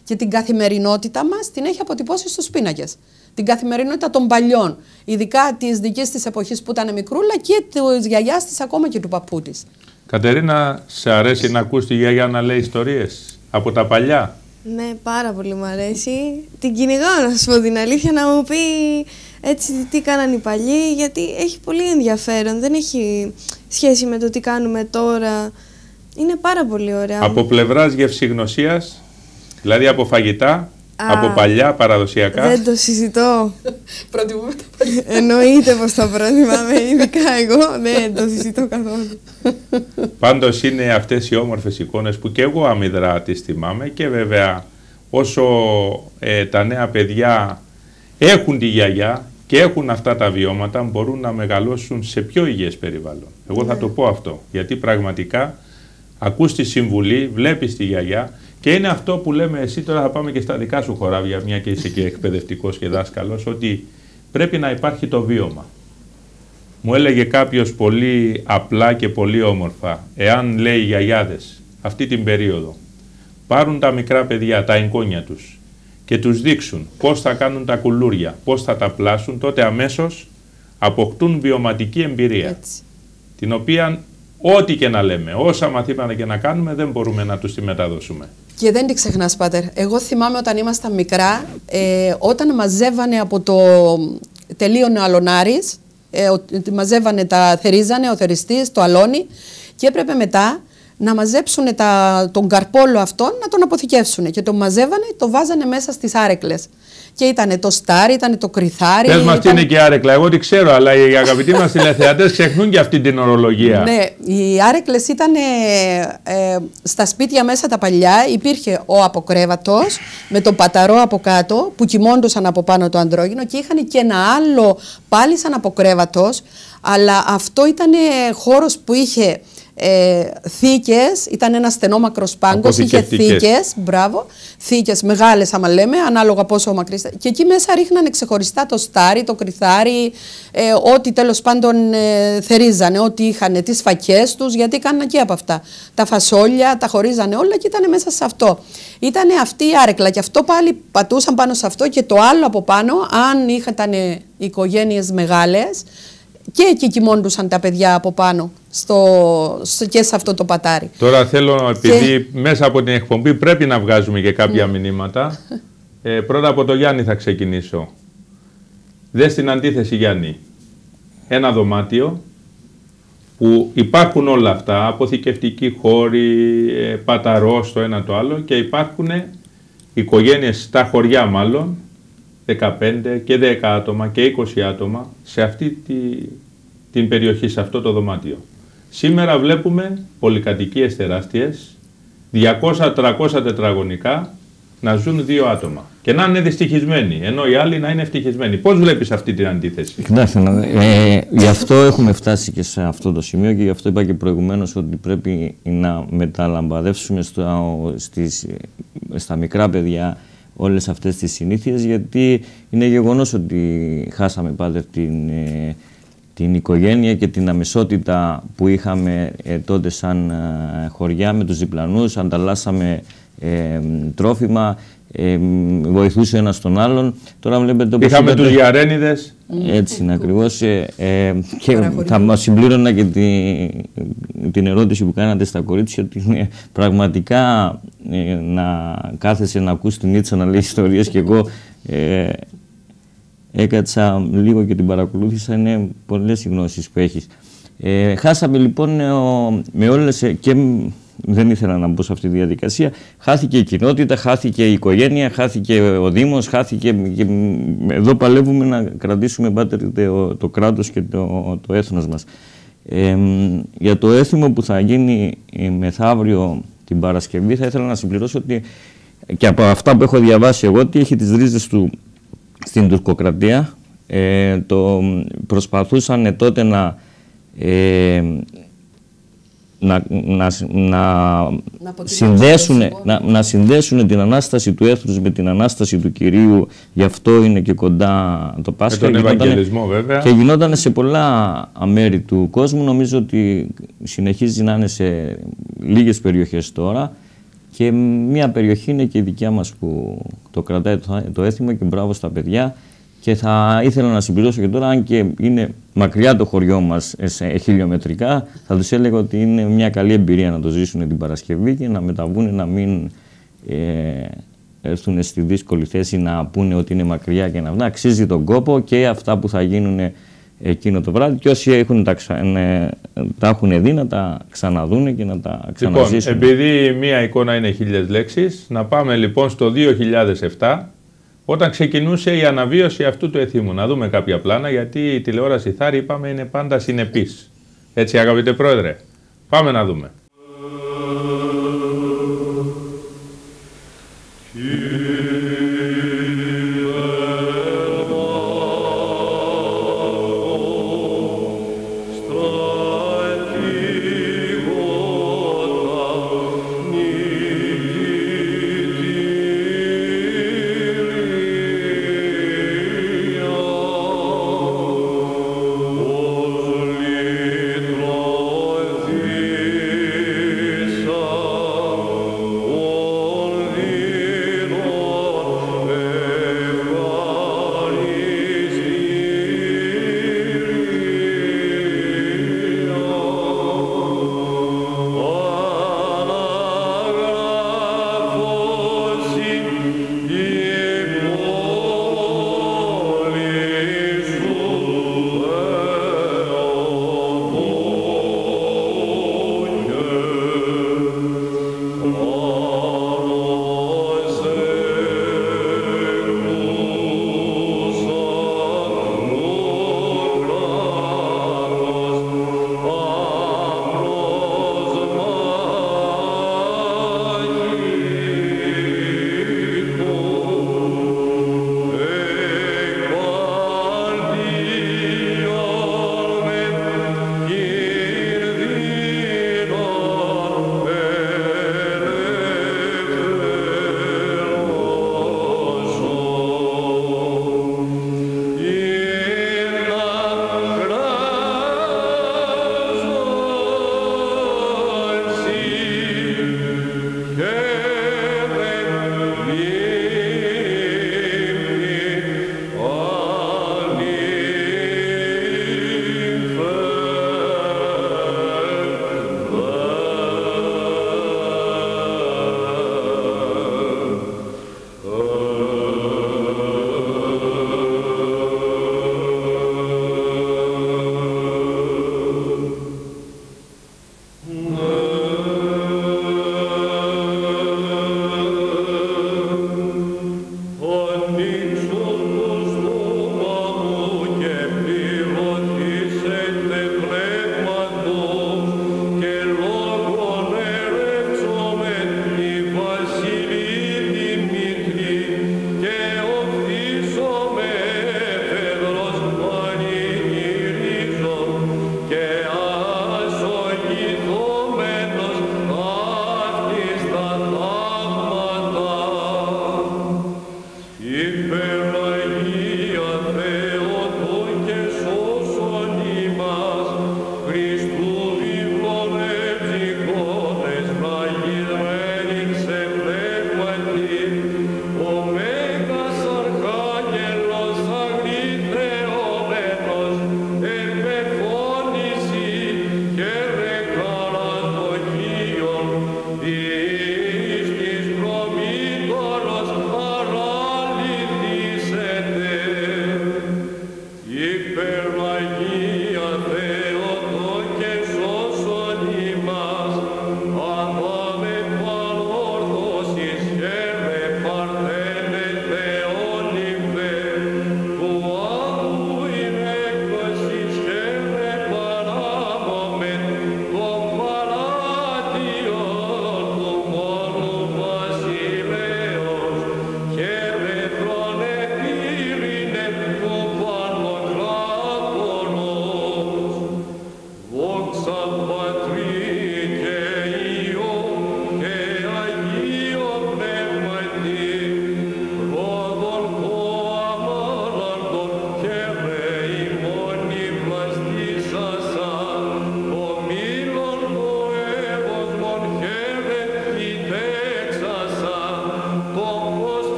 και την καθημερινότητα μας την έχει αποτυπώσει στους πίνακες. Την καθημερινότητα των παλιών, ειδικά της δικής της εποχής που ήταν μικρούλα και της γιαγιάς της, ακόμα και του παππού της. Κατερίνα, σε αρέσει να ακούς τη γιαγιά να λέει ιστορίες από τα παλιά? Ναι, πάρα πολύ μου αρέσει. Την κυνηγάω, να σας πω την αλήθεια, να μου πει έτσι τι κάνανε οι παλιοί, γιατί έχει πολύ ενδιαφέρον. Δεν έχει σχέση με το τι κάνουμε τώρα. Είναι πάρα πολύ ωραία. Από πλευράς γευσηγνωσίας, δηλαδή από φαγητά, από παλιά, παραδοσιακά. Δεν το συζητώ. Προτιμούμε τα παλιά. Εννοείται πως τα πρότιμαμε, ειδικά εγώ. Δεν το συζητώ καθόλου. Πάντως είναι αυτές οι όμορφες εικόνες που και εγώ αμυδρά τις θυμάμαι, και βέβαια όσο τα νέα παιδιά έχουν τη γιαγιά και έχουν αυτά τα βιώματα, μπορούν να μεγαλώσουν σε πιο υγιές περιβάλλον. Εγώ θα το πω αυτό, γιατί πραγματικά ακούς τη συμβουλή, βλέπεις τη γιαγιά, και είναι αυτό που λέμε, εσύ τώρα θα πάμε και στα δικά σου χωράβια, μια και είσαι και εκπαιδευτικός και δάσκαλος, ότι πρέπει να υπάρχει το βίωμα. Μου έλεγε κάποιος πολύ απλά και πολύ όμορφα, εάν, λέει, οι γιαγιάδες αυτή την περίοδο πάρουν τα μικρά παιδιά, τα εγγόνια τους, και τους δείξουν πώς θα κάνουν τα κουλούρια, πώς θα τα πλάσουν, τότε αμέσως αποκτούν βιωματική εμπειρία. Έτσι. Την οποία ό,τι και να λέμε, όσα μαθήματα και να κάνουμε, δεν μπορούμε να τους τη μεταδώσουμε. Και δεν τη ξεχνάς, πάτερ. Εγώ θυμάμαι όταν ήμασταν μικρά, όταν μαζεύανε από το τελείωνε ο αλωνάρης, μαζεύανε θερίζανε, ο θεριστής, το αλόνι, και έπρεπε μετά να μαζέψουν τον καρπόλο αυτόν, να τον αποθηκεύσουν. Και τον μαζεύανε, το βάζανε μέσα στις άρεκλες. Και ήταν το στάρι, ήταν το κρυθάρι. Πες μας τι είναι και άρεκλα, εγώ τι ξέρω, αλλά οι αγαπητοί μας τηλεθεατές ξεχνούν και αυτή την ορολογία. Ναι, οι άρεκλες ήταν στα σπίτια μέσα τα παλιά, υπήρχε ο αποκρέβατος με τον παταρό από κάτω που κοιμώντουσαν από πάνω το αντρόγυνο, και είχαν και ένα άλλο πάλι σαν αποκρέβατος, αλλά αυτό ήταν χώρος που είχε θήκες, ήταν ένα στενό μακρός πάγκος, είχε θήκες, μπράβο, θήκες μεγάλες άμα λέμε, ανάλογα πόσο μακρύς. Και εκεί μέσα ρίχνανε ξεχωριστά το στάρι, το κρυθάρι, ό,τι τέλος πάντων θερίζανε, ό,τι είχαν, τις φακές τους, γιατί κάνανε και από αυτά. Τα φασόλια, τα χωρίζανε όλα και ήταν μέσα σε αυτό. Ήτανε αυτή η άρεκλα, και αυτό πάλι πατούσαν πάνω σε αυτό, και το άλλο από πάνω, αν είχαν οικογένειες μεγάλες, και εκεί κοιμώντουσαν τα παιδιά από πάνω και σε αυτό το πατάρι. Τώρα θέλω, επειδή μέσα από την εκπομπή πρέπει να βγάζουμε και κάποια μηνύματα, πρώτα από το Γιάννη θα ξεκινήσω. Δες την αντίθεση, Γιάννη. Ένα δωμάτιο που υπάρχουν όλα αυτά, αποθηκευτικοί χώροι, παταρό το ένα το άλλο, και υπάρχουν οικογένειες στα χωριά μάλλον, 15 και 10 άτομα και 20 άτομα σε αυτή την περιοχή, σε αυτό το δωμάτιο. Σήμερα βλέπουμε πολυκατοικίες τεράστιες, 200-300 τετραγωνικά, να ζουν 2 άτομα και να είναι δυστυχισμένοι, ενώ οι άλλοι να είναι ευτυχισμένοι. Πώς βλέπεις αυτή την αντίθεση? Κοιτάξτε, γι' αυτό έχουμε φτάσει και σε αυτό το σημείο, και γι' αυτό είπα και προηγουμένως ότι πρέπει να μεταλαμπαδεύσουμε στα μικρά παιδιά όλες αυτές τις συνήθειες, γιατί είναι γεγονός ότι χάσαμε πάντα την οικογένεια και την αμεσότητα που είχαμε τότε σαν χωριά με τους διπλανούς, ανταλλάσσαμε τρόφιμα, βοηθούσε ένας τον άλλον. Τώρα βλέπετε, είχαμε τους Γιαρένιδες. Έτσι είναι ακριβώς. Και θα μας συμπλήρωνα και την ερώτηση που κάνατε στα κορίτσια, ότι είναι πραγματικά να κάθεσαι να ακούς την Νίτσα να λέει ιστορίες, και εγώ έκατσα λίγο και την παρακολούθησα, είναι πολλές οι γνώσεις που έχεις. Χάσαμε λοιπόν με όλες, και δεν ήθελα να μπω σε αυτή τη διαδικασία, χάθηκε η κοινότητα, χάθηκε η οικογένεια, χάθηκε ο Δήμος, χάθηκε, και εδώ παλεύουμε να κρατήσουμε το κράτος και το έθνος μας. Για το έθιμο που θα γίνει μεθαύριο την Παρασκευή, θα ήθελα να συμπληρώσω ότι, και από αυτά που έχω διαβάσει εγώ, ότι έχει τις ρίζες του στην τουρκοκρατία. Προσπαθούσαν τότε να συνδέσουν την Ανάσταση του έθνους με την Ανάσταση του Κυρίου, γι' αυτό είναι και κοντά το Πάσχα. Με τον Ευαγγελισμό βέβαια. Και γινόταν σε πολλά μέρη του κόσμου, νομίζω ότι συνεχίζει να είναι σε λίγες περιοχές τώρα. Και μια περιοχή είναι και η δικιά μας που το κρατάει το έθιμο και μπράβο στα παιδιά. Και θα ήθελα να συμπληρώσω και τώρα, αν και είναι μακριά το χωριό μας σε χιλιομετρικά, θα τους έλεγα ότι είναι μια καλή εμπειρία να το ζήσουν την Παρασκευή και να μεταβούν, να μην έρθουν στη δύσκολη θέση να πούνε ότι είναι μακριά και να αξίζει τον κόπο και αυτά που θα γίνουν εκείνο το βράδυ. Και όσοι τα έχουν δει να τα ξαναδούν και να τα ξαναζήσουν. Λοιπόν, επειδή μία εικόνα είναι 1000 λέξεις, να πάμε λοιπόν στο 2007. Όταν ξεκινούσε η αναβίωση αυτού του εθήμου, να δούμε κάποια πλάνα, γιατί η τηλεόραση Θάρη, είπαμε, είναι πάντα συνεπής. Έτσι, αγαπητέ Πρόεδρε, πάμε να δούμε.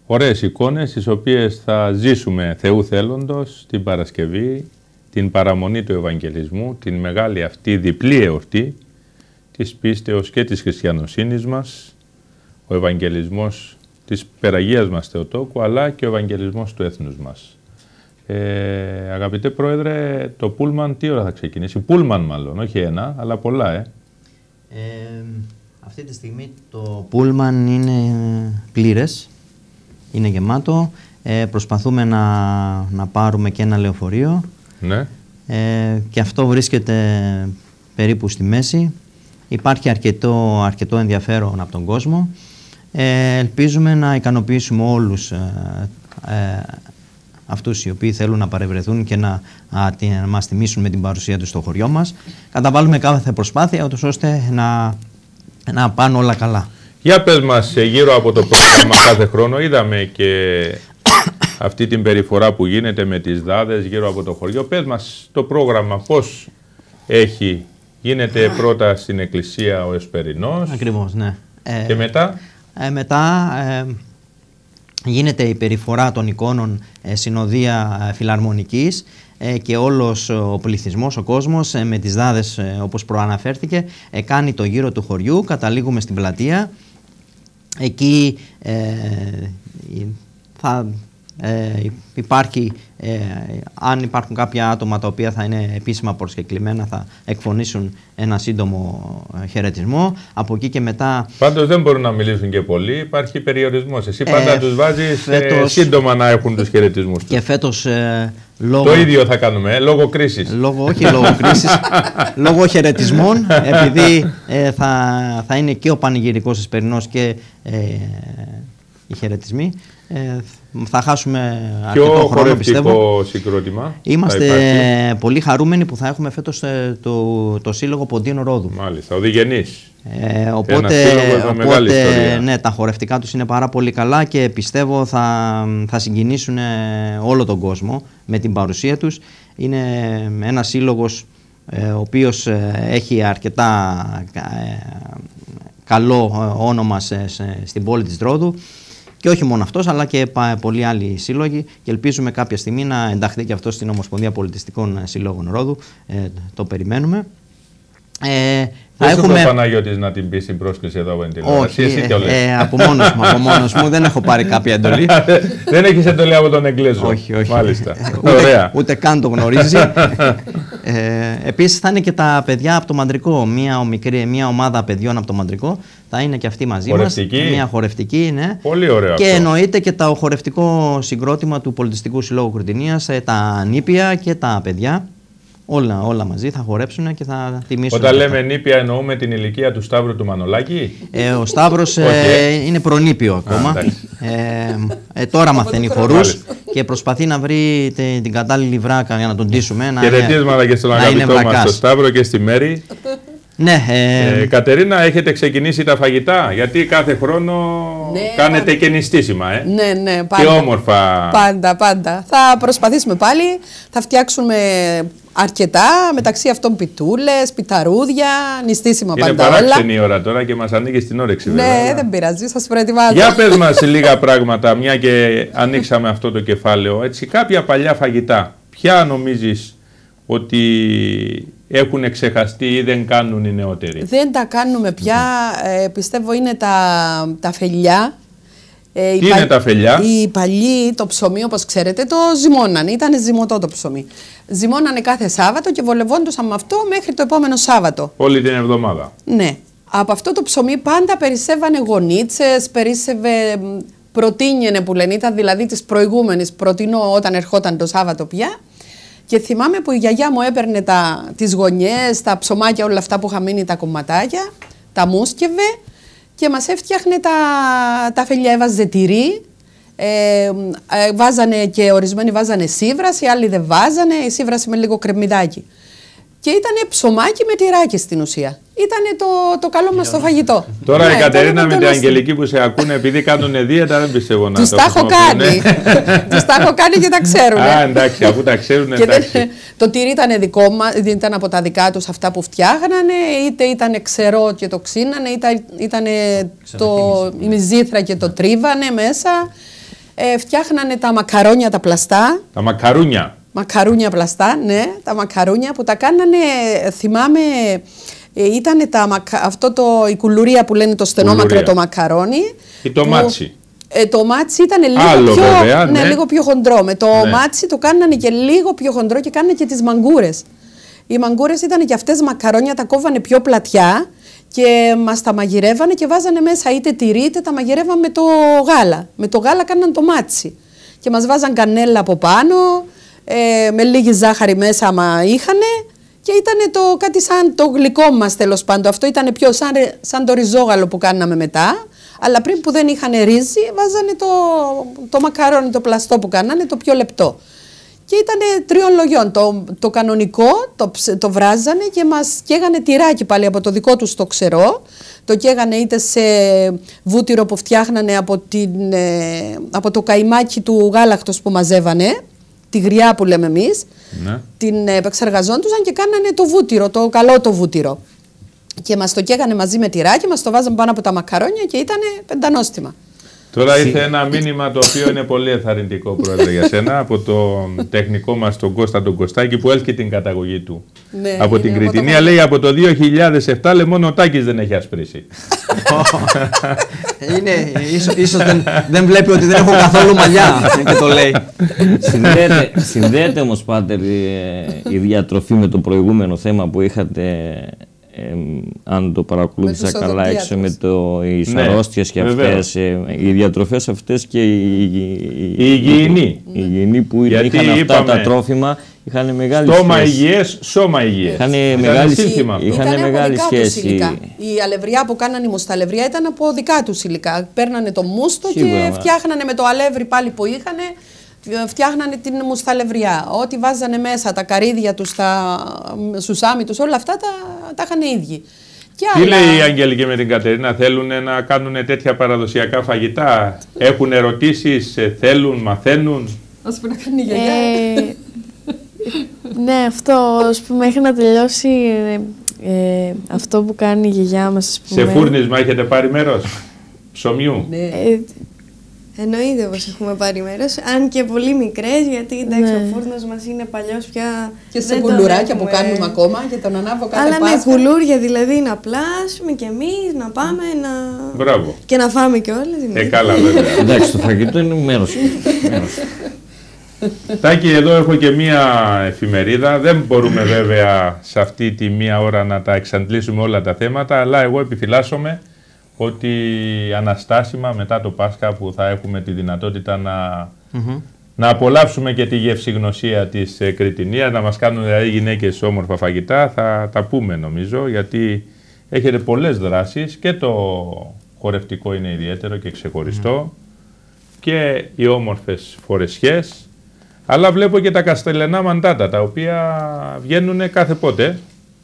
ωραίες εικόνες, τις οποίες θα ζήσουμε Θεού θέλοντος την Παρασκευή, την παραμονή του Ευαγγελισμού, την μεγάλη αυτή διπλή εορτή της πίστεως και της χριστιανοσύνης μας, ο Ευαγγελισμός της Περαγίας μας Θεοτόκου, αλλά και ο Ευαγγελισμός του έθνους μας. Αγαπητέ Πρόεδρε, το Πούλμαν τι ώρα θα ξεκινήσει? Πούλμαν μάλλον, όχι ένα, αλλά πολλά, Αυτή τη στιγμή το Πούλμαν είναι πλήρες, είναι γεμάτο. Προσπαθούμε να πάρουμε και ένα λεωφορείο. Ναι. Και αυτό βρίσκεται περίπου στη μέση. Υπάρχει αρκετό ενδιαφέρον από τον κόσμο. Ελπίζουμε να ικανοποιήσουμε όλους αυτούς οι οποίοι θέλουν να παρευρεθούν και να μας τιμήσουν με την παρουσία τους στο χωριό μας. Καταβάλουμε κάθε προσπάθεια ώστε να πάνε όλα καλά. Για πες μας, γύρω από το πρόγραμμα κάθε χρόνο είδαμε και αυτή την περιφορά που γίνεται με τις δάδες γύρω από το χωριό. Πες μας το πρόγραμμα πώς έχει. Γίνεται πρώτα στην εκκλησία ο Εσπερινός. Ακριβώς, ναι. Και μετά? Μετά γίνεται η περιφορά των εικόνων συνοδεία φιλαρμονικής και όλος ο πληθυσμός, ο κόσμος με τις δάδες όπως προαναφέρθηκε κάνει το γύρο του χωριού, καταλήγουμε στην πλατεία. Εκεί θα υπάρχει, αν υπάρχουν κάποια άτομα τα οποία θα είναι επίσημα προσκεκλημένα, θα εκφωνήσουν ένα σύντομο χαιρετισμό. Από εκεί και μετά... Πάντως δεν μπορούν να μιλήσουν και πολύ, υπάρχει περιορισμός. Εσύ πάντα τους βάζεις σύντομα να έχουν τους χαιρετισμούς τους. Και φέτος λόγω... Το ίδιο θα κάνουμε, λόγω κρίσης. Όχι λόγω κρίσης, λόγω χαιρετισμών, επειδή θα είναι και ο πανηγυρικός Εσπερινός και οι χαιρετισμοί. Θα χάσουμε αρκετό χρόνο, πιστεύω. Χορευτικό συγκρότημα. Είμαστε πολύ χαρούμενοι που θα έχουμε φέτος το Σύλλογο Ποντίων Ρόδου. Μάλιστα, ο Διγενής. Οπότε ναι, τα χορευτικά τους είναι πάρα πολύ καλά και πιστεύω θα συγκινήσουν όλο τον κόσμο με την παρουσία τους. Είναι ένας σύλλογος ο οποίος έχει αρκετά καλό όνομα στην πόλη της Ρόδου. Και όχι μόνο αυτός, αλλά και πολλοί άλλοι σύλλογοι. Και ελπίζουμε κάποια στιγμή να ενταχθεί και αυτό στην Ομοσπονδία Πολιτιστικών Συλλόγων Ρόδου. Το περιμένουμε. Θα έχουμε... το Παναγιώτης να την πει στην πρόσκληση εδώ από την τηλεόραση. Όχι, από μόνος μου δεν έχω πάρει κάποια εντολή. Δεν έχεις εντολή από τον Εγγλέζο. Όχι. Μάλιστα. Ούτε καν το γνωρίζει. Επίσης θα είναι και τα παιδιά από το Μαντρικό. Μια ομάδα παιδιών από το Μαντρικό θα είναι και αυτοί μαζί μας. Μια χορευτική, ναι. Πολύ ωραίο. Και εννοείται και το χορευτικό συγκρότημα του Πολιτιστικού Συλλόγου Κρητινίας, τα νήπια και τα παιδιά. Όλα μαζί θα χορέψουν και θα τιμήσουν. Όταν λέμε νήπια εννοούμε την ηλικία του Σταύρου του Μανολάκη. Ο Σταύρος είναι προνήπιο ακόμα. Τώρα μαθαίνει χορούς και προσπαθεί να βρει την κατάλληλη βράκα για να τον ντύσουμε. Χαιρετίσματα και στον αγαπητό μας τον Σταύρο και στη Μέρη. Ναι, Κατερίνα, έχετε ξεκινήσει τα φαγητά, γιατί κάθε χρόνο κάνετε και νηστίσιμα, Ναι, πάντα. Και όμορφα. Πάντα. Θα προσπαθήσουμε πάλι, θα φτιάξουμε αρκετά, μεταξύ αυτών πιτούλες, πιταρούδια, νηστίσιμα πάντα όλα. Είναι παράξενη η ώρα τώρα και μας ανοίγει την όρεξη, βέβαια. Ναι, δεν πειράζει, σας προετοιμάζω. Για πες μας λίγα πράγματα, μια και ανοίξαμε αυτό το κεφάλαιο, έτσι, κάποια παλιά φαγητά, ποια νομίζεις ότι έχουν ξεχαστεί ή δεν κάνουν οι νεότεροι? Δεν τα κάνουμε πια, πιστεύω είναι τα φελιά. Τι είναι τα φελιά? Οι παλιοί το ψωμί, όπως ξέρετε, το ζυμώνανε, ήταν ζυμωτό το ψωμί. Ζυμώνανε κάθε Σάββατο και βολευόντουσαν με αυτό μέχρι το επόμενο Σάββατο. Όλη την εβδομάδα. Ναι. Από αυτό το ψωμί πάντα περισσεύανε γονίτσες, περίσσευε προτείνιενε που λένε, ήταν δηλαδή της προηγούμενης προτείνω όταν ερχόταν το Σάββατο πια. Και θυμάμαι που η γιαγιά μου έπαιρνε τις γωνιές, τα ψωμάκια, όλα αυτά που είχαν μείνει, τα κομματάκια, τα μούσκευε και μας έφτιαχνε τα φελιά, έβαζε τυρί, βάζανε και ορισμένοι βάζανε σύβραση, άλλοι δεν βάζανε, η σύβραση με λίγο κρεμμυδάκι. Και ήταν ψωμάκι με τυράκι στην ουσία. Ήταν το καλό μας το φαγητό. Τώρα η Κατερίνα με την Αγγελική που σε ακούνε, επειδή κάνουν δίαιτα, δεν πιστεύω να τους τα έχω κάνει. Τους τα έχω κάνει και τα ξέρουν. Α, εντάξει, αφού τα ξέρουν, εντάξει. Το τυρί ήταν δικό μας, ήταν από τα δικά τους αυτά που φτιάχνανε, είτε ήταν ξερό και το ξύνανε, είτε ήταν η μυζήθρα και το τρίβανε μέσα. φτιάχνανε τα μακαρόνια τα πλαστά. Τα μακαρούνια. Μακαρούνια πλαστά, ναι, τα μακαρούνια που τα κάνανε, θυμάμαι, ήταν η κουλουρία που λένε το στενόμακρο το μακαρόνι. Ή το μάτσι. Το μάτσι ήταν λίγο άλλο, πιο, βέβαια, ναι. λίγο πιο χοντρό. Με το μάτσι το κάνανε και λίγο πιο χοντρό και κάνανε και τις μαγκούρες. Οι μαγκούρες ήταν και αυτές μακαρόνια, τα κόβανε πιο πλατιά και μας τα μαγειρεύανε και βάζανε μέσα είτε τυρί είτε τα μαγειρεύαμε με το γάλα. Με το γάλα κάνανε το μάτσι. Και μας βάζαν κανέλα από πάνω, με λίγη ζάχαρη μέσα άμα είχανε. Και ήταν κάτι σαν το γλυκό μας τέλος πάντων. Αυτό ήταν πιο σαν το ριζόγαλο που κάναμε μετά. Αλλά πριν που δεν είχαν ρύζι, βάζανε το μακαρόνι, το πλαστό που κάνανε, το πιο λεπτό. Και ήταν 3 λογιών. Το κανονικό το βράζανε και μας καίγανε τυράκι πάλι από το δικό τους το ξερό. Το καίγανε είτε σε βούτυρο που φτιάχνανε από το καϊμάκι του γάλακτος που μαζεύανε, τη γριά που λέμε εμείς, ναι. Την επεξεργαζόντουσαν και κάνανε το βούτυρο, το καλό το βούτυρο. Και μας το καίγανε μαζί με τυράκι, μας το βάζαν πάνω από τα μακαρόνια και ήταν πεντανόστιμα. Τώρα ήρθε ένα μήνυμα το οποίο είναι πολύ ενθαρρυντικό, Πρόεδρε, για σένα, από τον τεχνικό μας τον Κώστα τον Κωστάκη, που έλκει την καταγωγή του. Ναι, από την Κρητινία, λέει από το 2007, λέει μόνο ο Τάκης δεν έχει ασπρίσει. Ίσως δεν βλέπει ότι δεν έχω καθόλου μαλλιά και το λέει. Συνδέεται όμως, Πάτερ, η διατροφή με το προηγούμενο θέμα που είχατε, αν το παρακολούθησα καλά, έξω με οι αρρώστιες και αυτές, οι διατροφές αυτές και οι υγιεινοί που είχαν αυτά τα τρόφιμα, είχαν μεγάλη σχέση. Στόμα υγιές, σώμα υγιές. Είχαν μεγάλη σχέση. Η αλευριά που κάνανε η μουσταλευριά ήταν από δικά τους υλικά. Παίρνανε το μούστο και φτιάχνανε με το αλεύρι πάλι που είχανε, φτιάχνανε την μουσταλευριά. Ό,τι βάζανε μέσα, τα καρύδια τους, τα σουσάμι τους, όλα αυτά τα είχαν οι ίδιοι. Τι λέει η Αγγέλικη με την Κατερίνα, θέλουν να κάνουν τέτοια παραδοσιακά φαγητά, έχουν ερωτήσεις, θέλουν, μαθαίνουν? Ας πούμε να κάνει η γιαγιά. Ναι, αυτό, ας πούμε, έχει να τελειώσει αυτό που κάνει η γιαγιά μας, ας πούμε. Σε φούρνισμα έχετε πάρει μέρος, ψωμιού? Ναι. Εννοείται πως έχουμε πάρει μέρος, αν και πολύ μικρές, γιατί εντάξει, ο φούρνος μας είναι παλιός πια. Και σε κουλουράκια που κάνουμε ακόμα και τον ανάβω κάθε Πάσχα. Αλλά ναι, κουλούρια δηλαδή να πλάσουμε κι εμείς, να πάμε να... Μπράβο. Και να φάμε κιόλας. Καλά βέβαια. Εντάξει, το φαγητό είναι μέρος. Τάκη, εδώ έχω και μία εφημερίδα. Δεν μπορούμε βέβαια σε αυτή τη μία ώρα να τα εξαντλήσουμε όλα τα θέματα, αλλά εγώ επιφυλάσσομαι ότι αναστάσιμα μετά το Πάσχα που θα έχουμε τη δυνατότητα να απολαύσουμε και τη γευσηγνωσία της Κρητινίας, να μας κάνουν δηλαδή γυναίκες όμορφα φαγητά, θα τα πούμε νομίζω, γιατί έχετε πολλές δράσεις και το χορευτικό είναι ιδιαίτερο και ξεχωριστό και οι όμορφες φορεσιές, αλλά βλέπω και τα καστελενά μαντάτα, τα οποία βγαίνουν κάθε πότε.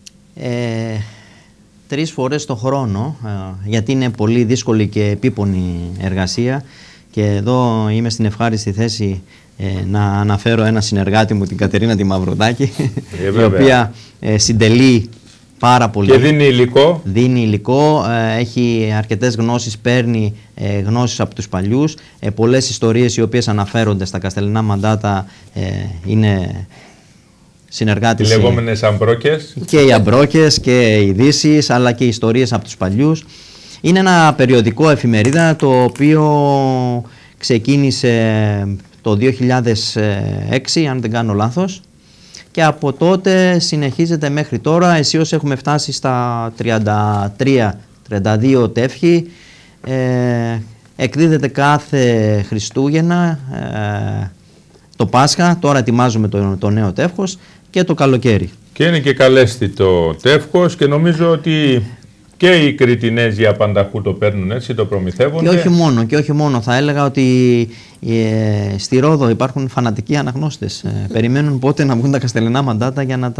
3 φορές το χρόνο, γιατί είναι πολύ δύσκολη και επίπονη εργασία, και εδώ είμαι στην ευχάριστη θέση να αναφέρω ένα συνεργάτη μου, την Κατερίνα τη Μαυρουδάκη, η οποία συντελεί πάρα πολύ. Και δίνει υλικό. Δίνει υλικό, έχει αρκετές γνώσεις, παίρνει γνώσεις από τους παλιούς. Πολλές ιστορίες οι οποίες αναφέρονται στα καστελενά μαντάτα είναι συνεργάτης. Οι λεγόμενες αμπρόκες. Και οι αμπρόκες και οι ειδήσεις, αλλά και οι ιστορίες από τους παλιούς. Είναι ένα περιοδικό εφημερίδα το οποίο ξεκίνησε το 2006, αν δεν κάνω λάθος, και από τότε συνεχίζεται μέχρι τώρα. Αισίως έχουμε φτάσει στα 33-32 τεύχη. Εκδίδεται κάθε Χριστούγεννα, το Πάσχα, τώρα ετοιμάζουμε το νέο τεύχος, και το καλοκαίρι. Και είναι και καλέσθητο τεύχος και νομίζω ότι και οι Κρητινέζοι απανταχού το παίρνουν έτσι, το προμηθεύονται. Και όχι μόνο. Θα έλεγα ότι στη Ρόδο υπάρχουν φανατικοί αναγνώστες. Περιμένουν πότε να βγουν τα καστελενά μαντάτα για να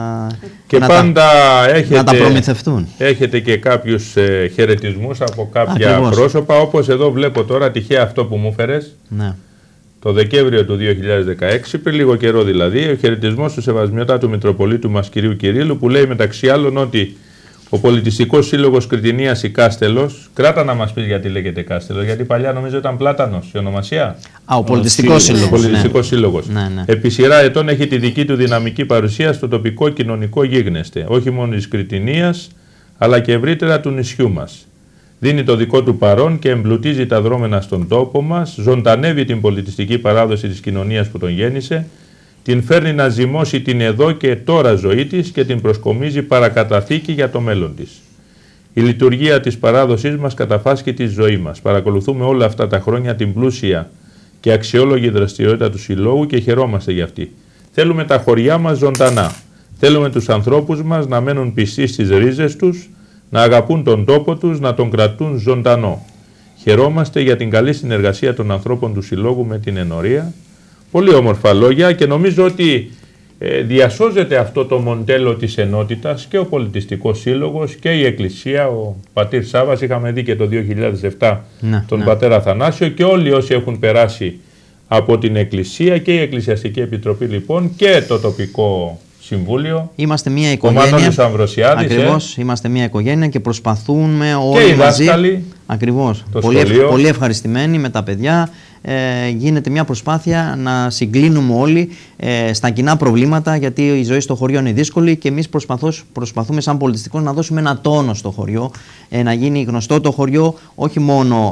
τα προμηθευτούν. Έχετε και κάποιους χαιρετισμούς από κάποια πρόσωπα, όπως εδώ βλέπω τώρα τυχαία αυτό που μου φέρες. Ναι. Το Δεκέμβριο του 2016, πριν λίγο καιρό δηλαδή, ο χαιρετισμός του Σεβασμιότατου Μητροπολίτου μας κυρίου Κυρίλλου, που λέει μεταξύ άλλων ότι Ο Πολιτιστικός Σύλλογος Κρητινίας η Κάστελος, κράτα να μας πεις γιατί λέγεται Κάστελος, γιατί παλιά νομίζω ήταν Πλάτανος η ονομασία. Ο Πολιτιστικός Σύλλογος. Ο Πολιτιστικός Σύλλογος. Επί σειρά ετών έχει τη δική του δυναμική παρουσία στο τοπικό κοινωνικό γίγνεσθε, όχι μόνο της Κρητινίας, αλλά και ευρύτερα του νησιού μας. Δίνει το δικό του παρόν και εμπλουτίζει τα δρόμενα στον τόπο μας, ζωντανεύει την πολιτιστική παράδοση της κοινωνίας που τον γέννησε, την φέρνει να ζυμώσει την εδώ και τώρα ζωή της και την προσκομίζει παρακαταθήκη για το μέλλον της. Η λειτουργία της παράδοσής μας καταφάσκει τη ζωή μας. Παρακολουθούμε όλα αυτά τα χρόνια την πλούσια και αξιόλογη δραστηριότητα του Συλλόγου και χαιρόμαστε γι' αυτή. Θέλουμε τα χωριά μας ζωντανά. Θέλουμε τους ανθρώπους μας να μένουν πιστοί στις ρίζες τους, να αγαπούν τον τόπο τους, να τον κρατούν ζωντανό. Χαιρόμαστε για την καλή συνεργασία των ανθρώπων του Συλλόγου με την Ενορία. Πολύ όμορφα λόγια και νομίζω ότι διασώζεται αυτό το μοντέλο της ενότητας και ο Πολιτιστικός Σύλλογος και η Εκκλησία, ο πατήρ Σάββας, είχαμε δει και το 2007 τον πατέρα Αθανάσιο και όλοι όσοι έχουν περάσει από την Εκκλησία και η Εκκλησιαστική Επιτροπή λοιπόν και το τοπικό Συμβούλιο. Είμαστε μια οικογένεια. Ακριβώς, είμαστε μια οικογένεια και προσπαθούμε όλοι και μαζί. Δάσκαλοι, ακριβώς. Πολύ ευχαριστημένοι με τα παιδιά. Γίνεται μια προσπάθεια να συγκλίνουμε όλοι στα κοινά προβλήματα, γιατί η ζωή στο χωριό είναι δύσκολη και εμείς προσπαθούμε σαν πολιτιστικός να δώσουμε ένα τόνο στο χωριό, να γίνει γνωστό το χωριό όχι μόνο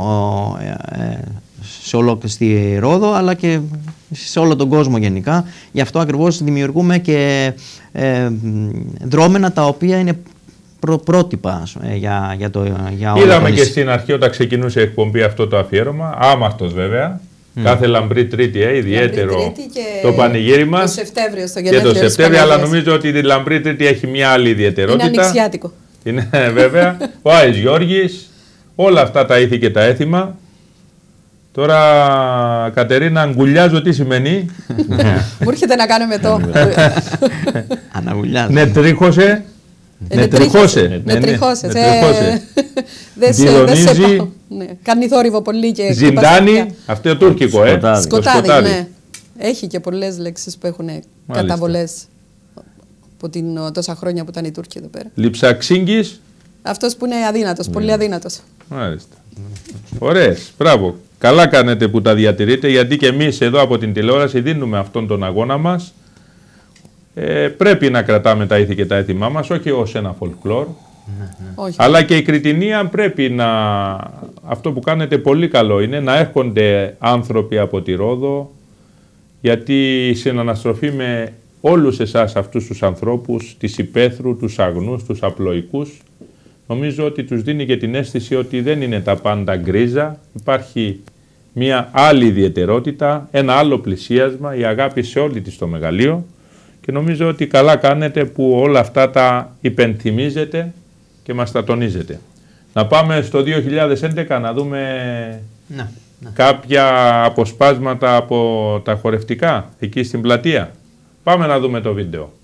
σε ολόκληρη τη Ρόδο αλλά και σε όλο τον κόσμο γενικά. Γι' αυτό ακριβώς δημιουργούμε και δρόμενα τα οποία είναι πρότυπα για όλα. Είδαμε και στην αρχή όταν ξεκινούσε η εκπομπή αυτό το αφιέρωμα, άμαχτος βέβαια, κάθε λαμπρή Τρίτη, ιδιαίτερο το πανηγύρι μας και το Σεπτέμβριο, αλλά νομίζω ότι η λαμπρή Τρίτη έχει μια άλλη ιδιαιτερότητα. Είναι ανοιξιάτικο. Είναι βέβαια, ο Άης Γιώργης, όλα αυτά τα ήθη και τα έθιμα. Τώρα, Κατερίνα, αγκουλιάζω τι σημαίνει. Μου έρχεται να κάνουμε το. Αναγουλιάζω. Ναι, τρίχωσε. Νετριχώσε. Δηλονίζει. Κάνει θόρυβο πολύ και ζυντάνι. Αυτό είναι τουρκικό, σκοτάδι, ναι. Έχει και πολλές λέξεις που έχουν καταβολές από τόσα χρόνια που ήταν οι Τούρκοι εδώ πέρα. Λιψαξίγκης. Αυτός που είναι αδύνατος, πολύ αδύνατος. Μάλιστα. Ωραίες, μπράβο. Καλά κάνετε που τα διατηρείτε, γιατί και εμείς εδώ από την τηλεόραση δίνουμε αυτόν τον αγώνα μας. Πρέπει να κρατάμε τα ήθη και τα έθιμά μας, όχι ως ένα folklore, αλλά και η Κρητινία πρέπει να... Αυτό που κάνετε πολύ καλό είναι να έρχονται άνθρωποι από τη Ρόδο, γιατί η συναναστροφή με όλους εσάς αυτούς τους ανθρώπους, της υπαίθρου, τους αγνούς, τους απλοϊκούς, νομίζω ότι τους δίνει και την αίσθηση ότι δεν είναι τα πάντα γκρίζα, υπάρχει μια άλλη ιδιαιτερότητα, ένα άλλο πλησίασμα, η αγάπη σε όλη της το μεγαλείο και νομίζω ότι καλά κάνετε που όλα αυτά τα υπενθυμίζετε και μας τα τονίζετε. Να πάμε στο 2011 να δούμε κάποια αποσπάσματα από τα χορευτικά εκεί στην πλατεία. Πάμε να δούμε το βίντεο.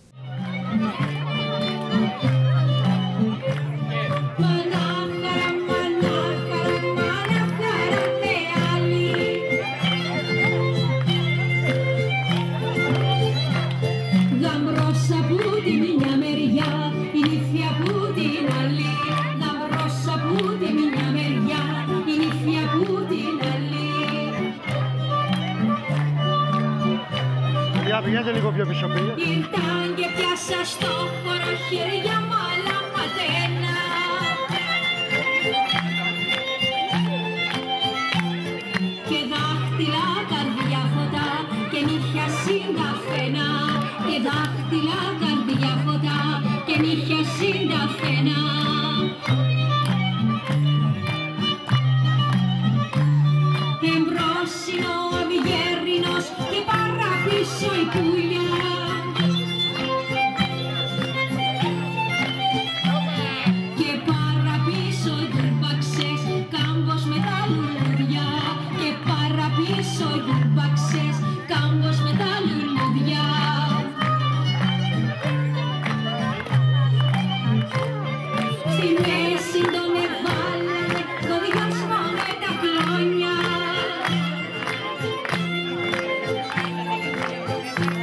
Πηγαίνετε λίγο πιο πίσω, πήγαινε. Ήρθαν και πιάσα στο χώρο χέρια μάλα ματένα. Και δάχτυλα καρδιά φωτά και νύχια συνταφένα. Και δάχτυλα καρδιά φωτά και νύχια συνταφένα. Εμπρός είναι ο Αυγέρινος και παραπίσω η πουλιά. Και παραπίσω γυρμπαξές κάμπος με τα λουλούδια. Και παραπίσω γυρμπαξές κάμπος με τα λουλούδια. Στη μέση τον εβάλανε το διάσμα με τα κλόνια.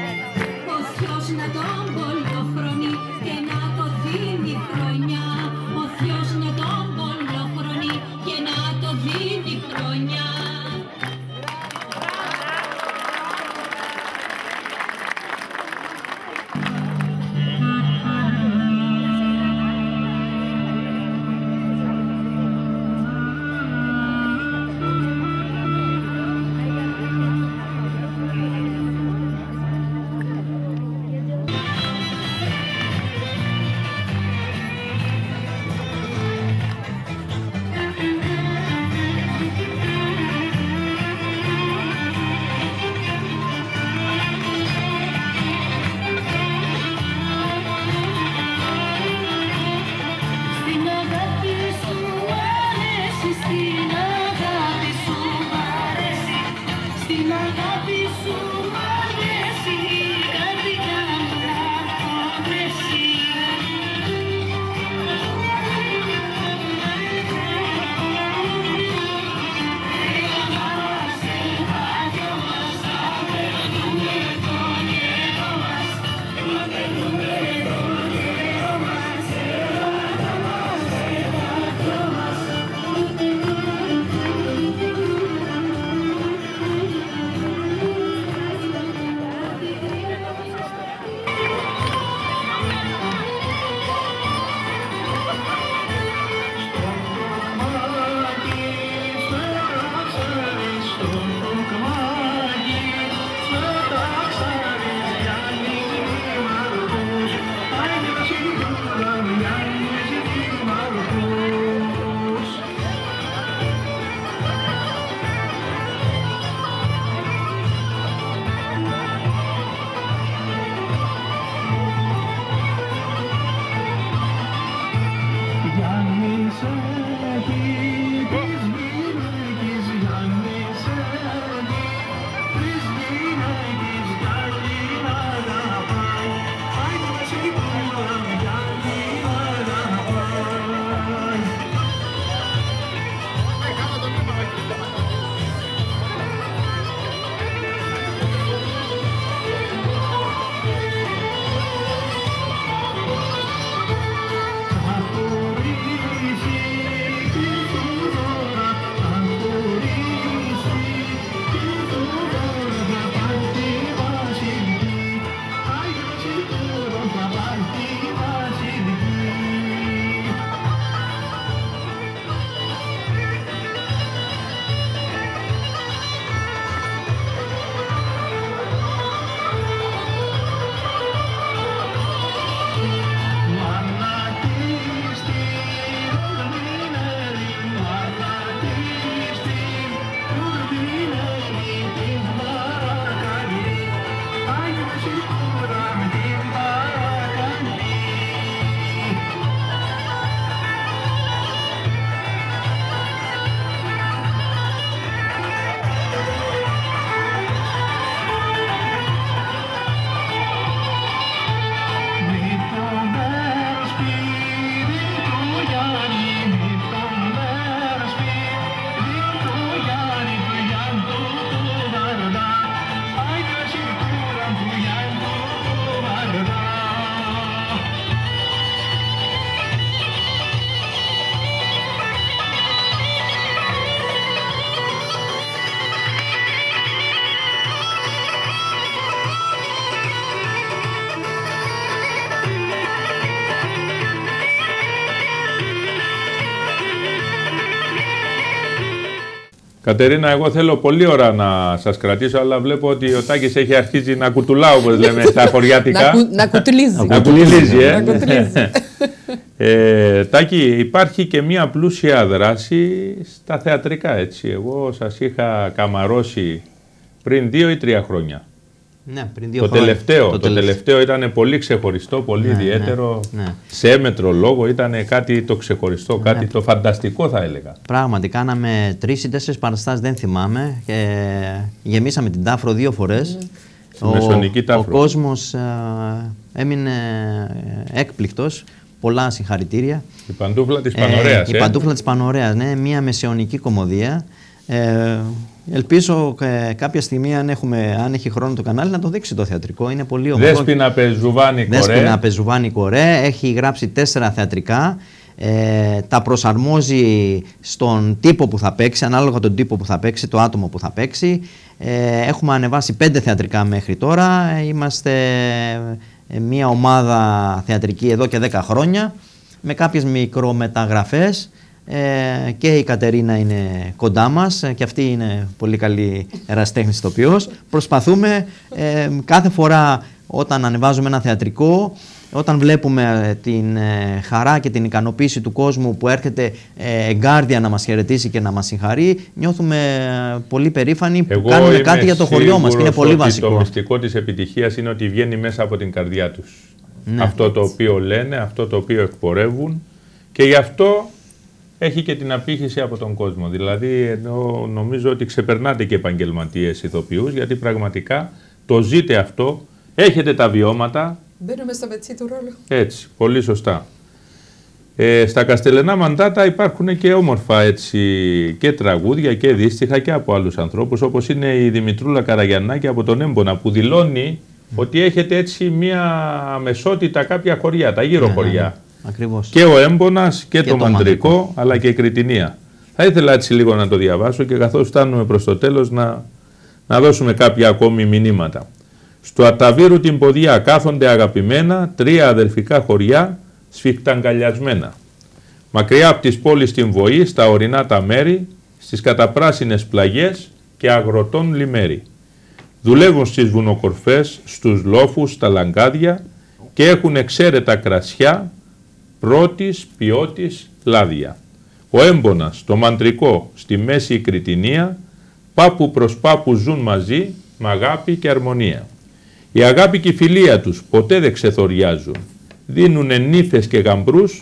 Ο Θεός να τον πολυχρονεί και να το δίνει χρονιά. Κατερίνα, εγώ θέλω πολλή ώρα να σας κρατήσω, αλλά βλέπω ότι ο Τάκης έχει αρχίσει να κουτουλά, όπως λέμε στα χωριάτικα. Να κουτουλίζει. Να κουτουλίζει, Τάκη, υπάρχει και μία πλούσια δράση στα θεατρικά, έτσι. Εγώ σας είχα καμαρώσει πριν 2 ή 3 χρόνια. Ναι, πριν 2 χρόνια. Το τελευταίο ήταν πολύ ξεχωριστό, πολύ ιδιαίτερο. Σε έμετρο λόγο ήταν κάτι το ξεχωριστό, κάτι το φανταστικό θα έλεγα. Πράγματι, κάναμε 3 ή 4 παραστάσεις, δεν θυμάμαι. Γεμίσαμε την Τάφρο 2 φορές. Ο κόσμος έμεινε έκπληκτος. Πολλά συγχαρητήρια. Η Παντούφλα της Πανωρέας. Η Παντούφλα της Πανωρέας, ναι, μια μεσαιωνική κωμωδία. Ελπίζω κάποια στιγμή, αν έχει χρόνο το κανάλι, να το δείξει το θεατρικό. Είναι πολύ όμορφο. Δέσποινα Πεζουβάνη Κορέ. Δέσποινα Πεζουβάνη Κορέ. Έχει γράψει 4 θεατρικά. Τα προσαρμόζει στον τύπο που θα παίξει, ανάλογα τον τύπο που θα παίξει, το άτομο που θα παίξει. Έχουμε ανεβάσει 5 θεατρικά μέχρι τώρα. Είμαστε μια ομάδα θεατρική εδώ και 10 χρόνια, με κάποιες μικρομεταγραφές. Και η Κατερίνα είναι κοντά μας και αυτή είναι πολύ καλή ερασιτέχνης ηθοποιός. Προσπαθούμε κάθε φορά όταν ανεβάζουμε ένα θεατρικό, όταν βλέπουμε την χαρά και την ικανοποίηση του κόσμου που έρχεται εγκάρδια να μας χαιρετήσει και να μας συγχαρεί, νιώθουμε πολύ περήφανοι που κάνουμε κάτι για το χωριό μας και είναι πολύ βασικό. Το μυστικό της επιτυχίας είναι ότι βγαίνει μέσα από την καρδιά τους. Ναι. Αυτό το οποίο λένε, αυτό το οποίο εκπορεύουν, και γι' αυτό έχει και την απήχηση από τον κόσμο. Δηλαδή, ενώ νομίζω ότι ξεπερνάτε και επαγγελματίες ηθοποιούς, γιατί πραγματικά το ζείτε αυτό, έχετε τα βιώματα. Μπαίνουμε στο πετσί του ρόλου. Έτσι, πολύ σωστά. Στα Καστελενά Μαντάτα υπάρχουν και όμορφα έτσι, και τραγούδια και δύστιχα και από άλλους ανθρώπους, όπως είναι η Δημητρούλα Καραγιαννάκη από τον Έμπονα, που δηλώνει ότι έχετε έτσι μία αμεσότητα κάποια χωριά, τα γύρω χωριά. Ακριβώς. Και ο Έμπονας και το Μαντρικό, αλλά και η Κρητινία. Θα ήθελα έτσι λίγο να το διαβάσω και καθώς φτάνουμε προς το τέλος να δώσουμε κάποια ακόμη μηνύματα. Στο Αταβύρου την ποδιά κάθονται αγαπημένα 3 αδελφικά χωριά σφιχταγκαλιασμένα. Μακριά από τις πόλεις την Βοή, στα ορεινά τα μέρη, στις καταπράσινες πλαγιές και αγροτών λιμέρι. Δουλεύουν στις βουνοκορφές, στους λόφους, στα λαγκάδια και έχουν εξαίρετα κρασιά πρώτης ποιότης λάδια. Ο Έμπονας, το Μαντρικό, στη μέση η Κρητινία, πάπου προς πάπου ζουν μαζί, με αγάπη και αρμονία. Η αγάπη και η φιλία τους ποτέ δεν ξεθοριάζουν. Δίνουνε νύφες και γαμπρούς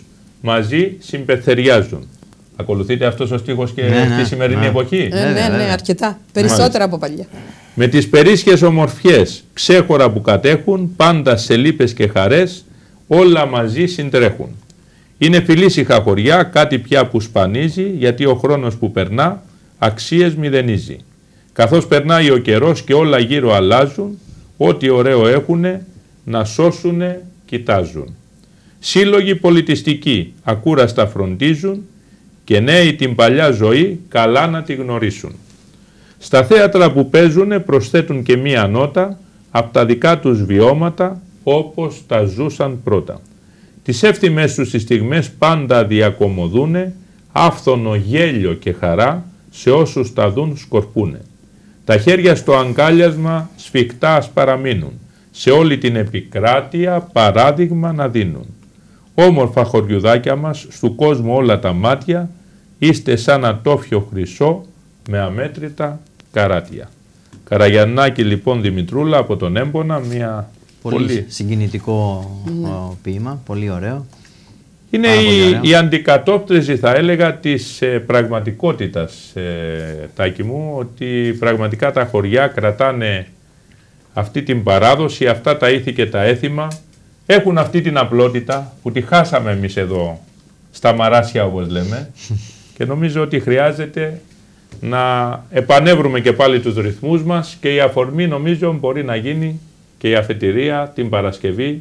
μαζί συμπεθεριάζουν. Ακολουθείτε αυτός ο στίχος και στη σημερινή εποχή? Ναι, αρκετά. Περισσότερα από παλιά. Με τις περίσσιες ομορφιές, ξέχωρα που κατέχουν, πάντα σε λύπες και χαρές, όλα μαζί συντρέχουν. Είναι φιλήσυχα χωριά, κάτι πια που σπανίζει, γιατί ο χρόνος που περνά, αξίες μηδενίζει. Καθώς περνάει ο καιρός και όλα γύρω αλλάζουν, ό,τι ωραίο έχουνε, να σώσουνε, κοιτάζουν. Σύλλογοι πολιτιστικοί, ακούραστα φροντίζουν, και νέοι την παλιά ζωή καλά να τη γνωρίσουν. Στα θέατρα που παίζουνε προσθέτουν και μία νότα από τα δικά τους βιώματα, όπως τα ζούσαν πρώτα. Τις εύθυμες τους στιγμές πάντα διακομωδούνε, άφθονο γέλιο και χαρά σε όσους τα δουν σκορπούνε. Τα χέρια στο αγκάλιασμα σφιχτά ας παραμείνουν, σε όλη την επικράτεια παράδειγμα να δίνουν. Όμορφα χωριουδάκια μας, στου κόσμου όλα τα μάτια, είστε σαν ατόφιο χρυσό με αμέτρητα καράτια. Καραγιαννάκη λοιπόν Δημητρούλα από τον Έμπονα, μια πολύ συγκινητικό ποίημα, πολύ ωραίο. Είναι η αντικατόπτριση, θα έλεγα, της πραγματικότητας, Τάκη μου, ότι πραγματικά τα χωριά κρατάνε αυτή την παράδοση, αυτά τα ήθη και τα έθιμα, έχουν αυτή την απλότητα που τη χάσαμε εμείς εδώ στα μαράσια, όπως λέμε, και νομίζω ότι χρειάζεται να επανέβρουμε και πάλι τους ρυθμούς μας, και η αφορμή νομίζω μπορεί να γίνει και η αφετηρία την Παρασκευή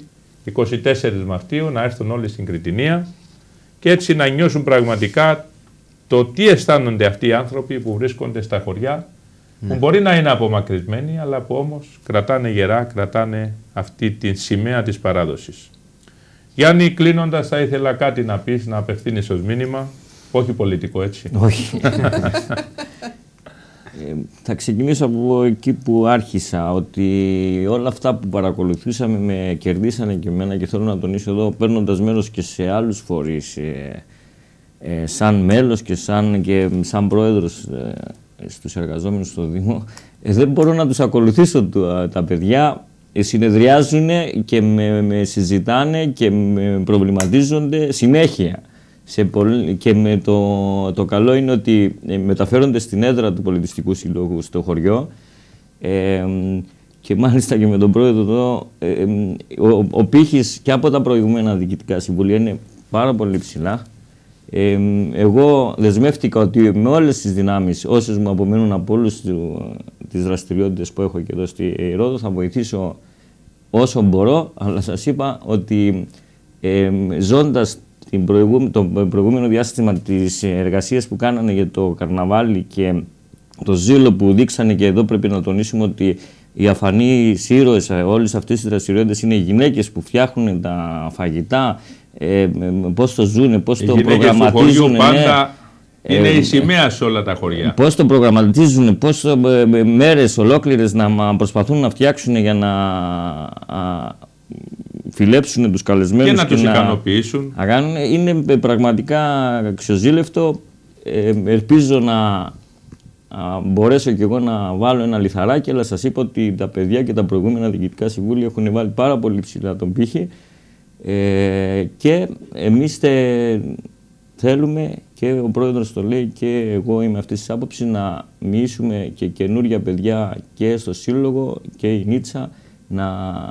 24 Μαρτίου, να έρθουν όλοι στην Κρητινία και έτσι να νιώσουν πραγματικά το τι αισθάνονται αυτοί οι άνθρωποι που βρίσκονται στα χωριά, που μπορεί να είναι απομακρυσμένοι, αλλά που όμως κρατάνε γερά, κρατάνε αυτή τη σημαία της παράδοσης. Γιάννη, κλείνοντας, θα ήθελα κάτι να πεις, να απευθύνεις ως μήνυμα, όχι πολιτικό, έτσι? Όχι. Θα ξεκινήσω από εκεί που άρχισα, ότι όλα αυτά που παρακολουθούσαμε με κερδίσανε και εμένα, και θέλω να τονίσω εδώ, παίρνοντας μέρος και σε άλλους φορείς, σαν μέλος και σαν πρόεδρος στους εργαζόμενους στο Δήμο, δεν μπορώ να τους ακολουθήσω τα παιδιά. Συνεδριάζουν και με συζητάνε και με προβληματίζονται συνέχεια. Και με το καλό είναι ότι μεταφέρονται στην έδρα του Πολιτιστικού Συλλόγου στο χωριό, και μάλιστα και με τον πρόεδρο εδώ, ο πύχης και από τα προηγούμενα διοικητικά συμβούλια είναι πάρα πολύ ψηλά. Εγώ δεσμεύτηκα ότι με όλες τις δυνάμεις, όσες μου απομένουν από όλες τις δραστηριότητες που έχω και εδώ στη Ρόδο, θα βοηθήσω όσο μπορώ, αλλά σας είπα ότι ζώντας το προηγούμενο διάστημα της εργασίας που κάνανε για το καρναβάλι και το ζήλο που δείξανε, και εδώ πρέπει να τονίσουμε ότι οι αφανείς ήρωες όλες αυτές τις δραστηριότητες είναι οι γυναίκες που φτιάχνουν τα φαγητά, πώς το ζουνε, πώς το προγραμματίζουν. Πάντα είναι η σημαία σε όλα τα χωριά. Πώς το προγραμματίζουν, πώς μέρες ολόκληρες να προσπαθούν να φτιάξουν για να φιλέψουν τους καλεσμένους και να τους ικανοποιήσουν. Είναι πραγματικά αξιοζήλευτο. Ελπίζω να μπορέσω κι εγώ να βάλω ένα λιθαράκι, αλλά σας είπα ότι τα παιδιά και τα προηγούμενα διοικητικά συμβούλια έχουν βάλει πάρα πολύ ψηλά τον πύχη, και εμείς θέλουμε, και ο πρόεδρος το λέει και εγώ είμαι αυτής της άποψης, να μοιήσουμε και καινούργια παιδιά και στο Σύλλογο και η Νίτσα, να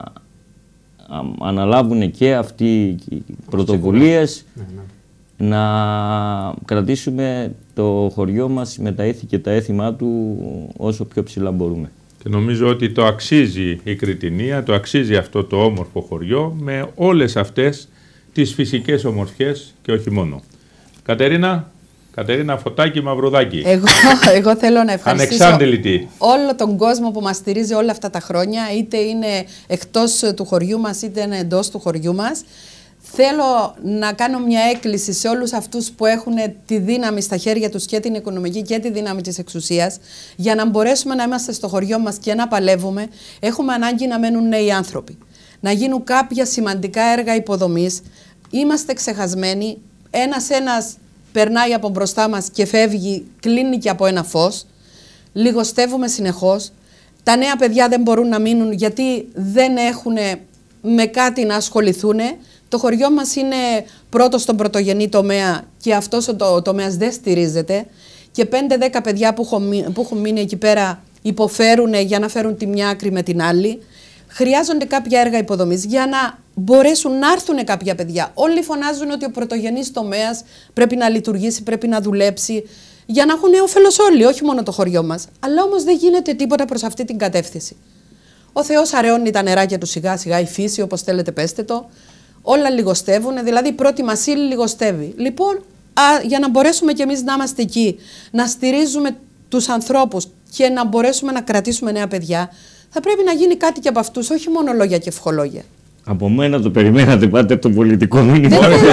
αναλάβουν και αυτοί οι πρωτοβουλίες, να κρατήσουμε το χωριό μας με τα ήθη και τα έθιμά του όσο πιο ψηλά μπορούμε. Και νομίζω ότι το αξίζει η Κρητινία, το αξίζει αυτό το όμορφο χωριό με όλες αυτές τις φυσικές ομορφιές και όχι μόνο. Κατερίνα Φωτάκη Μαυρουδάκη. Εγώ θέλω να ευχαριστήσω όλο τον κόσμο που μας στηρίζει όλα αυτά τα χρόνια, είτε είναι εκτός του χωριού μας είτε είναι εντός του χωριού μας. Θέλω να κάνω μια έκκληση σε όλους αυτούς που έχουν τη δύναμη στα χέρια τους, και την οικονομική και τη δύναμη της εξουσίας, για να μπορέσουμε να είμαστε στο χωριό μας και να παλεύουμε. Έχουμε ανάγκη να μένουν νέοι άνθρωποι, να γίνουν κάποια σημαντικά έργα υποδομής. Είμαστε ξεχασμένοι, ένας περνάει από μπροστά μας και φεύγει, κλείνει και από ένα φως. Λιγοστεύουμε συνεχώς. Τα νέα παιδιά δεν μπορούν να μείνουν γιατί δεν έχουν με κάτι να ασχοληθούν. Το χωριό μας είναι πρώτο στον πρωτογενή τομέα και αυτός ο τομέας δεν στηρίζεται και 5-10 παιδιά που έχουν μείνει εκεί πέρα υποφέρουν για να φέρουν τη μια άκρη με την άλλη. Χρειάζονται κάποια έργα υποδομής για να μπορέσουν να έρθουν κάποια παιδιά. Όλοι φωνάζουν ότι ο πρωτογενής τομέας πρέπει να λειτουργήσει, πρέπει να δουλέψει για να έχουν όφελος όλοι, όχι μόνο το χωριό μας. Αλλά όμως δεν γίνεται τίποτα προς αυτή την κατεύθυνση. Ο Θεός αραιώνει τα νεράκια του σιγά σιγά, η φύση, όπως θέλετε πέστε το. Όλα λιγοστεύουν, δηλαδή η πρώτη μας ύλη λιγοστεύει. Λοιπόν, για να μπορέσουμε κι εμείς να είμαστε εκεί, να στηρίζουμε τους ανθρώπους και να μπορέσουμε να κρατήσουμε νέα παιδιά, θα πρέπει να γίνει κάτι και από αυτούς, όχι μόνο λόγια και ευχολόγια. Από μένα το περιμένατε, πάτε από το πολιτικό μήνυμα.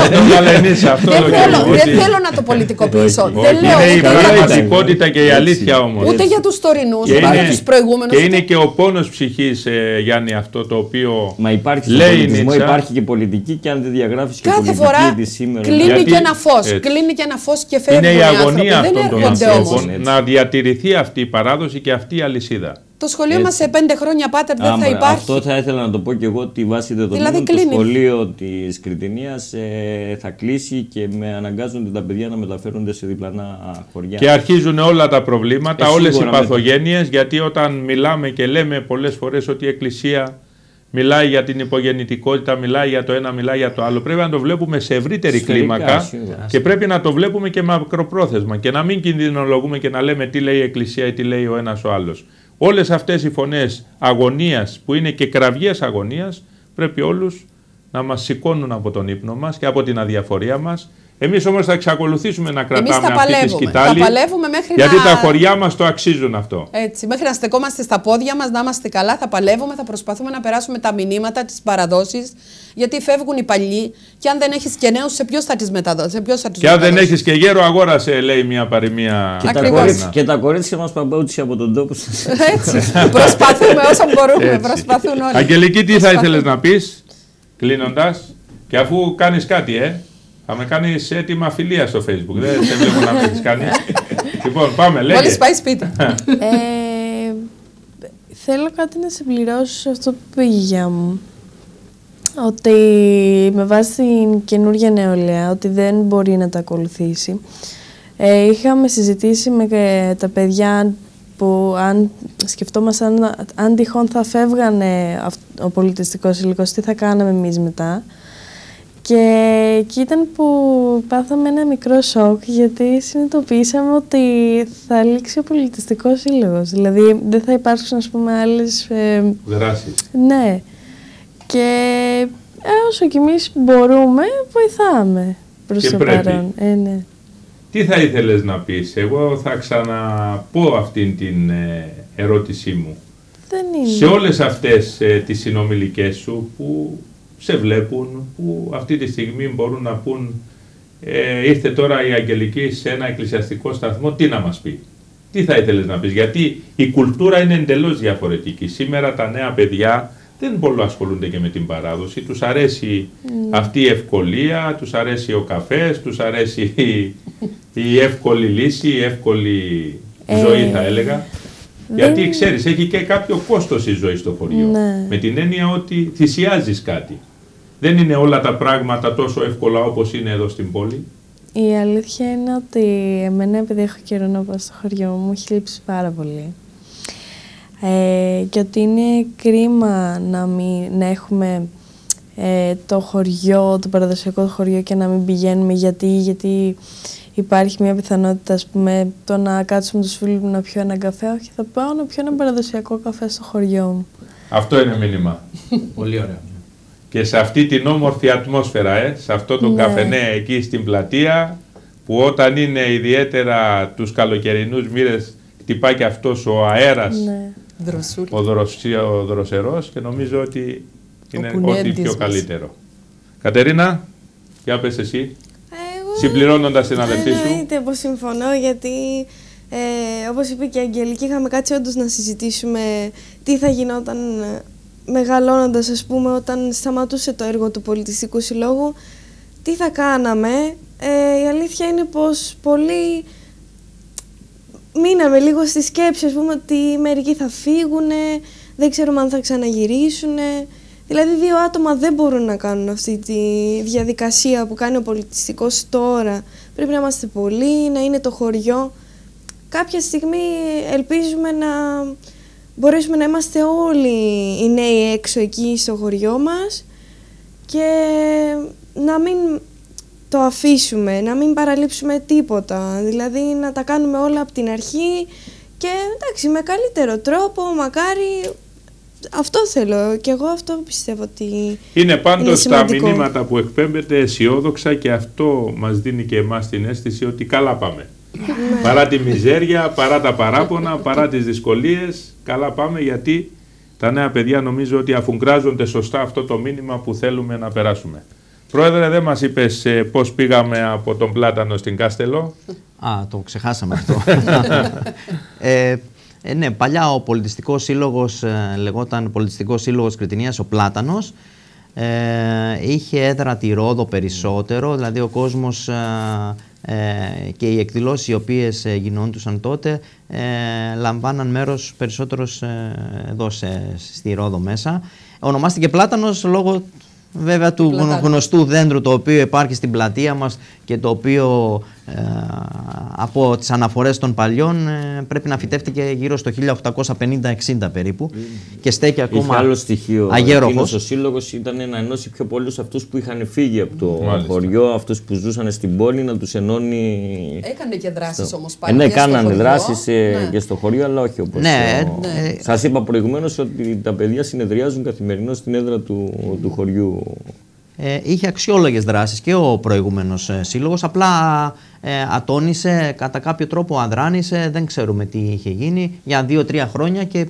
Δεν θέλω να το πολιτικοποιήσω. Είναι η πραγματικότητα και η αλήθεια όμως. Ούτε για τους τωρινούς, ούτε για τους προηγούμενους. Και είναι και ο πόνος ψυχής, Γιάννη, αυτό το οποίο. Μα υπάρχει στον πολιτισμό, υπάρχει και πολιτική, και αν δεν διαγράφεις και πολιτική της σήμερα. Κλείνει και ένα φως. Κλείνει και ένα φως και φεύγουν οι άνθρωποι. Είναι η αγωνία αυτών των ανθρώπων να διατηρηθεί αυτή η παράδοση και αυτή η αλυσίδα. Το σχολείο μας σε 5 χρόνια, Πάτερ, δεν θα υπάρχει. Αυτό θα ήθελα να το πω και εγώ, ότι βάσει δεδομένων το σχολείο της Κρητινίας θα κλείσει και με αναγκάζονται τα παιδιά να μεταφέρονται σε διπλανά χωριά. Και αρχίζουν όλα τα προβλήματα, όλες οι παθογένειες, γιατί όταν μιλάμε και λέμε πολλές φορές ότι η Εκκλησία μιλάει για την υπογεννητικότητα, μιλάει για το ένα, μιλάει για το άλλο, πρέπει να το βλέπουμε σε ευρύτερη κλίμακα και πρέπει να το βλέπουμε και μακροπρόθεσμα και να μην κινδυνολογούμε και να λέμε τι λέει η Εκκλησία ή τι λέει ο ένας ο άλλος. Όλες αυτές οι φωνές αγωνίας, που είναι και κραυγές αγωνίας, πρέπει όλους να μας σηκώνουν από τον ύπνο μας και από την αδιαφορία μας. Εμείς όμως θα εξακολουθήσουμε να κρατάμε αυτή τη σκητάλη, γιατί τα χωριά μας το αξίζουν αυτό. Έτσι, μέχρι να στεκόμαστε στα πόδια μας, να είμαστε καλά, θα παλεύουμε, θα προσπαθούμε να περάσουμε τα μηνύματα, τις παραδόσεις, γιατί φεύγουν οι παλιοί και αν δεν έχεις και νέους, σε ποιος θα τις μεταδώσεις. Και αν δεν έχεις και γέρο, αγόρασε, λέει μια παροιμία. Και τα κορίτσια μας παμπούτσι από τον τόπο σας. Έτσι, προσπαθούμε όσο μπορούμε, προσπαθούν όλοι. Αγγελική, τι θα ήθελες να πεις, κλείνοντας, και αφού κάνεις κάτι, θα με κάνεις έτοιμα φιλία στο Facebook. Δεν βλέπω να με έχεις κάνει. Λοιπόν, πάμε, λέγε. Μόλις πάει σπίτι. Θέλω κάτι να συμπληρώσω σε αυτό που είπε η γιαγιά μου. Ότι με βάση την καινούργια νεολαία, ότι δεν μπορεί να τα ακολουθήσει. Είχαμε συζητήσει με τα παιδιά που αν σκεφτόμασταν αν τυχόν θα φεύγανε ο πολιτιστικός σύλλογος, τι θα κάναμε εμείς μετά. Και εκεί ήταν που πάθαμε ένα μικρό σοκ, γιατί συνειδητοποιήσαμε ότι θα λήξει ο πολιτιστικός σύλλογος. Δηλαδή δεν θα υπάρξουν, ας πούμε, άλλες δράσεις. Ναι. Και όσο κι εμείς μπορούμε, βοηθάμε προς το παρόν. Ναι. Τι θα ήθελες να πεις? Εγώ θα ξαναπώ αυτήν την ερώτησή μου. Δεν είναι. Σε όλες αυτές τις συνομιλικές σου που σε βλέπουν, που αυτή τη στιγμή μπορούν να πούν ήρθε τώρα η Αγγελική σε ένα εκκλησιαστικό σταθμό, τι να μας πει? Τι θα ήθελες να πεις? Γιατί η κουλτούρα είναι εντελώς διαφορετική. Σήμερα τα νέα παιδιά δεν πολύ ασχολούνται και με την παράδοση. Τους αρέσει αυτή η ευκολία, τους αρέσει ο καφές, τους αρέσει η εύκολη λύση, η εύκολη ζωή, θα έλεγα. Γιατί ξέρεις, έχει και κάποιο κόστος η ζωή στο χωριό. Ναι. Με την έννοια ότι θυσιάζεις κάτι. Δεν είναι όλα τα πράγματα τόσο εύκολα όπως είναι εδώ στην πόλη. Η αλήθεια είναι ότι εμένα, επειδή έχω καιρό να πάω στο χωριό μου, έχει λείψει πάρα πολύ. Και ότι είναι κρίμα να έχουμε το χωριό, το παραδοσιακό χωριό, και να μην πηγαίνουμε. Γιατί υπάρχει μια πιθανότητα, ας πούμε, το να κάτσουμε τους φίλους μου να πιω έναν καφέ. Όχι, θα πάω να πιω έναν παραδοσιακό καφέ στο χωριό μου. Αυτό είναι μήνυμα. Πολύ ωραίο. Και σε αυτή την όμορφη ατμόσφαιρα, σε αυτό το καφενέ εκεί στην πλατεία, που όταν είναι ιδιαίτερα τους καλοκαιρινούς μήνες χτυπάει και αυτός ο αέρας, ο δροσερός, και νομίζω ότι είναι ό,τι πιο καλύτερο. Κατερίνα, για πες εσύ, συμπληρώνοντας την αδελφή σου. Εννοείται πως συμφωνώ, γιατί όπως είπε και η Αγγελική, είχαμε κάτσει όντως να συζητήσουμε τι θα γινόταν μεγαλώνοντας, ας πούμε, όταν σταματούσε το έργο του Πολιτιστικού Συλλόγου, τι θα κάναμε. Η αλήθεια είναι πως πολλοί μείναμε λίγο στη σκέψη, ας πούμε, ότι μερικοί θα φύγουνε, δεν ξέρουμε αν θα ξαναγυρίσουνε. Δηλαδή 2 άτομα δεν μπορούν να κάνουν αυτή τη διαδικασία που κάνει ο πολιτιστικός τώρα. Πρέπει να είμαστε πολλοί, να είναι το χωριό. Κάποια στιγμή ελπίζουμε να μπορέσουμε να είμαστε όλοι οι νέοι έξω εκεί στο χωριό μας και να μην το αφήσουμε, να μην παραλείψουμε τίποτα. Δηλαδή να τα κάνουμε όλα από την αρχή και εντάξει, με καλύτερο τρόπο, μακάρι. Αυτό θέλω και εγώ αυτό πιστεύω ότι είναι πάντως τα μηνύματα που εκπέμπεται αισιόδοξα και αυτό μας δίνει και εμάς την αίσθηση ότι καλά πάμε. Παρά τη μιζέρια, παρά τα παράπονα, παρά τις δυσκολίες, καλά πάμε, γιατί τα νέα παιδιά νομίζω ότι αφουγκράζονται σωστά αυτό το μήνυμα που θέλουμε να περάσουμε. Πρόεδρε, δεν μας είπες πώς πήγαμε από τον Πλάτανο στην Κάστελο. Το ξεχάσαμε αυτό. Ναι, παλιά ο πολιτιστικός σύλλογος λεγόταν Πολιτιστικός Σύλλογος Κρητινίας ο Πλάτανος. Είχε έδρα τη Ρόδο περισσότερο, δηλαδή ο κόσμος και οι εκδηλώσεις οι οποίες γινόντουσαν τότε λαμβάναν μέρος περισσότερο εδώ στη Ρόδο μέσα. Ονομάστηκε Πλάτανος λόγω βέβαια του γνωστού δέντρου το οποίο υπάρχει στην πλατεία μας και το οποίο από τις αναφορές των παλιών πρέπει να φυτεύτηκε γύρω στο 1850-60 περίπου και στέκει ακόμα αγέροχος. Είχε άλλο στοιχείο. Εκείνος ο σύλλογος ήταν να ενώσει πιο πολλούς αυτούς που είχαν φύγει από το χωριό, αυτούς που ζούσαν στην πόλη, να τους ενώνει. Έκανε και δράσεις όμως πάλι. Ναι, κάνανε δράσεις και στο χωριό, αλλά όχι όπως. Σας είπα προηγουμένως ότι τα παιδιά συνεδριάζουν καθημερινώς στην έδρα του χωριού. Είχε αξιόλογες δράσεις και ο προηγούμενος σύλλογος, απλά ατόνισε, κατά κάποιο τρόπο αδράνησε, δεν ξέρουμε τι είχε γίνει για 2-3 χρόνια και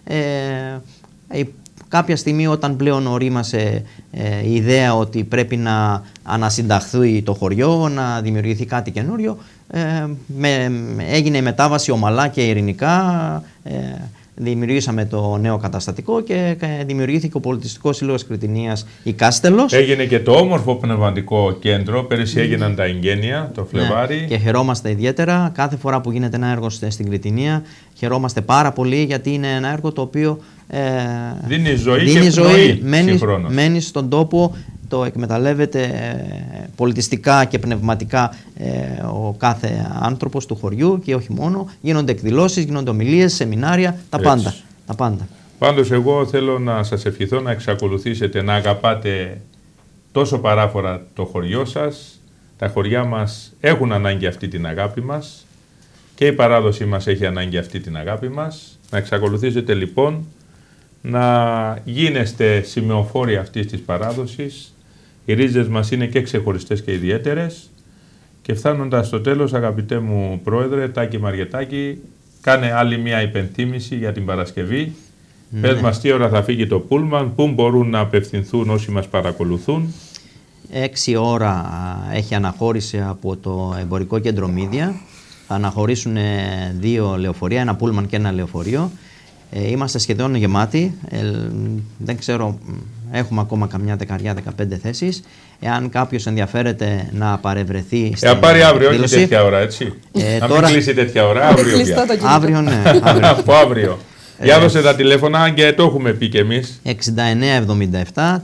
κάποια στιγμή όταν πλέον ορίμασε η ιδέα ότι πρέπει να ανασυνταχθεί το χωριό, να δημιουργηθεί κάτι καινούριο, έγινε η μετάβαση ομαλά και ειρηνικά. Δημιουργήσαμε το νέο καταστατικό και δημιουργήθηκε ο Πολιτιστικός Σύλλογος Κρητινίας η Κάστελος. Έγινε και το όμορφο πνευματικό κέντρο, πέρυσι έγιναν τα εγγένεια το Φλεβάρι. Ναι, και χαιρόμαστε ιδιαίτερα κάθε φορά που γίνεται ένα έργο στην Κρητινία. Χαιρόμαστε πάρα πολύ γιατί είναι ένα έργο το οποίο δίνει ζωή και πνοή μένει στον τόπο, το εκμεταλλεύεται πολιτιστικά και πνευματικά ο κάθε άνθρωπος του χωριού και όχι μόνο. Γίνονται εκδηλώσεις, γίνονται ομιλίες, σεμινάρια, τα πάντα. Πάντως εγώ θέλω να σας ευχηθώ να εξακολουθήσετε να αγαπάτε τόσο παράφορα το χωριό σας. Τα χωριά μας έχουν ανάγκη αυτή την αγάπη μας και η παράδοση μας έχει ανάγκη αυτή την αγάπη μας. Να εξακολουθήσετε λοιπόν να γίνεστε σημεοφόροι αυτής της παράδοσης. Οι ρίζες μας είναι και ξεχωριστές και ιδιαίτερες. Και φτάνοντας στο τέλος, αγαπητέ μου Πρόεδρε, Τάκη Μαριετάκη, κάνε άλλη μια υπενθύμηση για την Παρασκευή. Πες μας τι ώρα θα φύγει το πούλμαν, πού μπορούν να απευθυνθούν όσοι μας παρακολουθούν. 6 ώρα έχει αναχώρηση από το Εμπορικό Κέντρο Μίδια. Θα αναχωρήσουν 2 λεωφορεία, ένα πούλμαν και ένα λεωφορείο. Είμαστε σχεδόν γεμάτοι. Δεν ξέρω, έχουμε ακόμα καμιά 10-15 θέσεις. Εάν κάποιος ενδιαφέρεται να παρευρεθεί στην πάρει αύριο, όχι τέτοια ώρα, έτσι. Να μην κλείσει τέτοια ώρα, αύριο πια. Αύριο, ναι. Από αύριο. Για δώσε τα τηλέφωνα και το έχουμε πει κι εμείς. 6977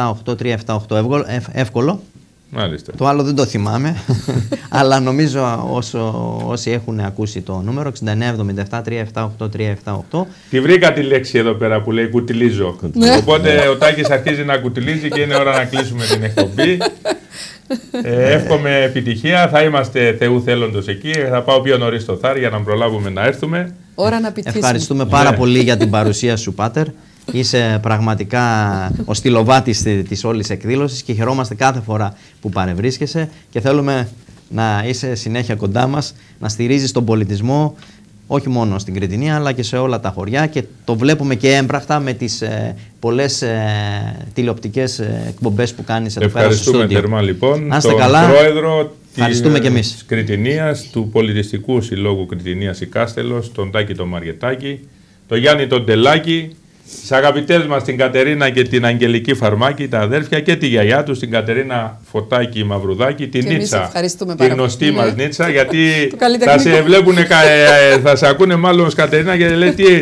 378 εύκολο. Μάλιστα. Το άλλο δεν το θυμάμαι, αλλά νομίζω όσοι έχουν ακούσει το νούμερο 6977 378 378. Τη βρήκα τη λέξη εδώ πέρα που λέει κουτιλίζω. Οπότε ο Τάκης αρχίζει να κουτιλίζει και είναι ώρα να κλείσουμε την εκπομπή. Εύχομαι επιτυχία, θα είμαστε Θεού θέλοντος εκεί. Θα πάω πιο νωρίς στο Θάρ για να προλάβουμε να έρθουμε. Ώρα να πητήσουμε. Ευχαριστούμε πάρα πολύ για την παρουσία σου, Πάτερ. Είσαι πραγματικά ο στυλοβάτης της όλης εκδήλωσης και χαιρόμαστε κάθε φορά που παρευρίσκεσαι και θέλουμε να είσαι συνέχεια κοντά μας, να στηρίζεις τον πολιτισμό όχι μόνο στην Κρητινία αλλά και σε όλα τα χωριά και το βλέπουμε και έμπρακτα με τις πολλές τηλεοπτικές εκπομπές που κάνεις εδώ πέρα στο στούντιο. Ευχαριστούμε θερμά λοιπόν τον πρόεδρο της Κρητινίας, του Πολιτιστικού Συλλόγου Κρητινίας η Κάστελος, τον Τάκη τον Μαριετάκη, τον Γιάννη τον Τελάκη, τις αγαπητές μας την Κατερίνα και την Αγγελική Φαρμάκη, τα αδέρφια και τη γιαγιά τους, την Κατερίνα Φωτάκη Μαυρουδάκη, την Νίτσα, τη γνωστή μας Νίτσα, γιατί θα σε βλέπουν, θα σε ακούνε μάλλον ως Κατερίνα και λέει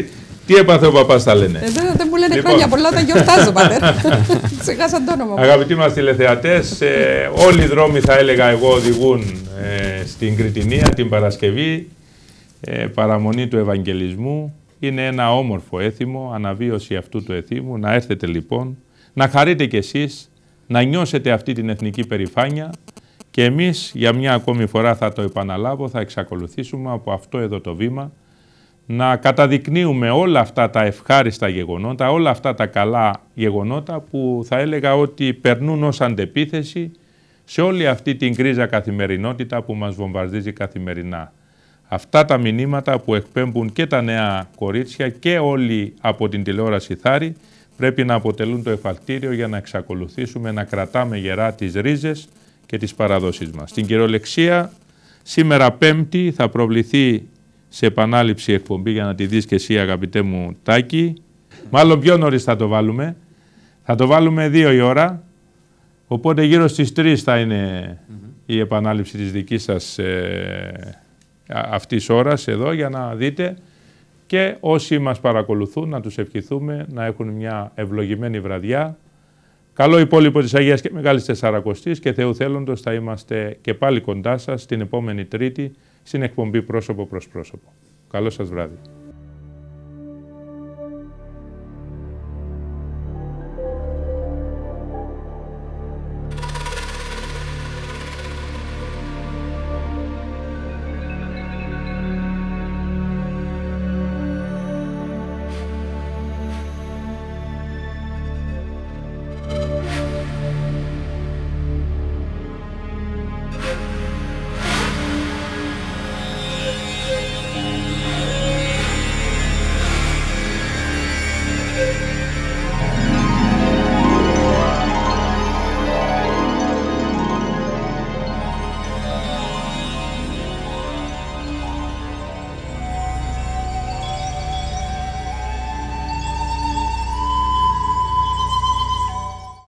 Τι έπαθε ο παπάς, τα λένε. Δεν μου λένε χρόνια πολλά όταν γιορτάζω, πατέρα. Ξεχάσαν το όνομα μου. Αγαπητοί μας τηλεθεατές, όλοι οι δρόμοι, θα έλεγα εγώ, οδηγούν στην Κρητινία την Παρασκευή, παραμονή του Ευαγγελισμού. Είναι ένα όμορφο έθιμο, αναβίωση αυτού του έθιμου. Να έρθετε λοιπόν, να χαρείτε κι εσείς, να νιώσετε αυτή την εθνική περηφάνεια και εμείς για μια ακόμη φορά, θα το επαναλάβω, θα εξακολουθήσουμε από αυτό εδώ το βήμα να καταδεικνύουμε όλα αυτά τα ευχάριστα γεγονότα, όλα αυτά τα καλά γεγονότα που θα έλεγα ότι περνούν ως αντεπίθεση σε όλη αυτή την γκρίζα καθημερινότητα που μας βομβαρδίζει καθημερινά. Αυτά τα μηνύματα που εκπέμπουν και τα νέα κορίτσια και όλοι από την τηλεόραση Θάρη πρέπει να αποτελούν το εφαλτήριο για να εξακολουθήσουμε να κρατάμε γερά τις ρίζες και τις παραδόσεις μας. Στην κυριολεξία, σήμερα Πέμπτη θα προβληθεί σε επανάληψη εκπομπή για να τη δεις και εσύ, αγαπητέ μου Τάκη. Μάλλον πιο νωρίς θα το βάλουμε. Θα το βάλουμε 2 η ώρα, οπότε γύρω στις 3 θα είναι η επανάληψη της δικής σας αυτής ώρας εδώ, για να δείτε, και όσοι μας παρακολουθούν να τους ευχηθούμε να έχουν μια ευλογημένη βραδιά. Καλό υπόλοιπο της Αγίας και Μεγάλης Τεσσαρακοστής και Θεού θέλοντος θα είμαστε και πάλι κοντά σας την επόμενη Τρίτη στην εκπομπή Πρόσωπο προς Πρόσωπο. Καλό σας βράδυ.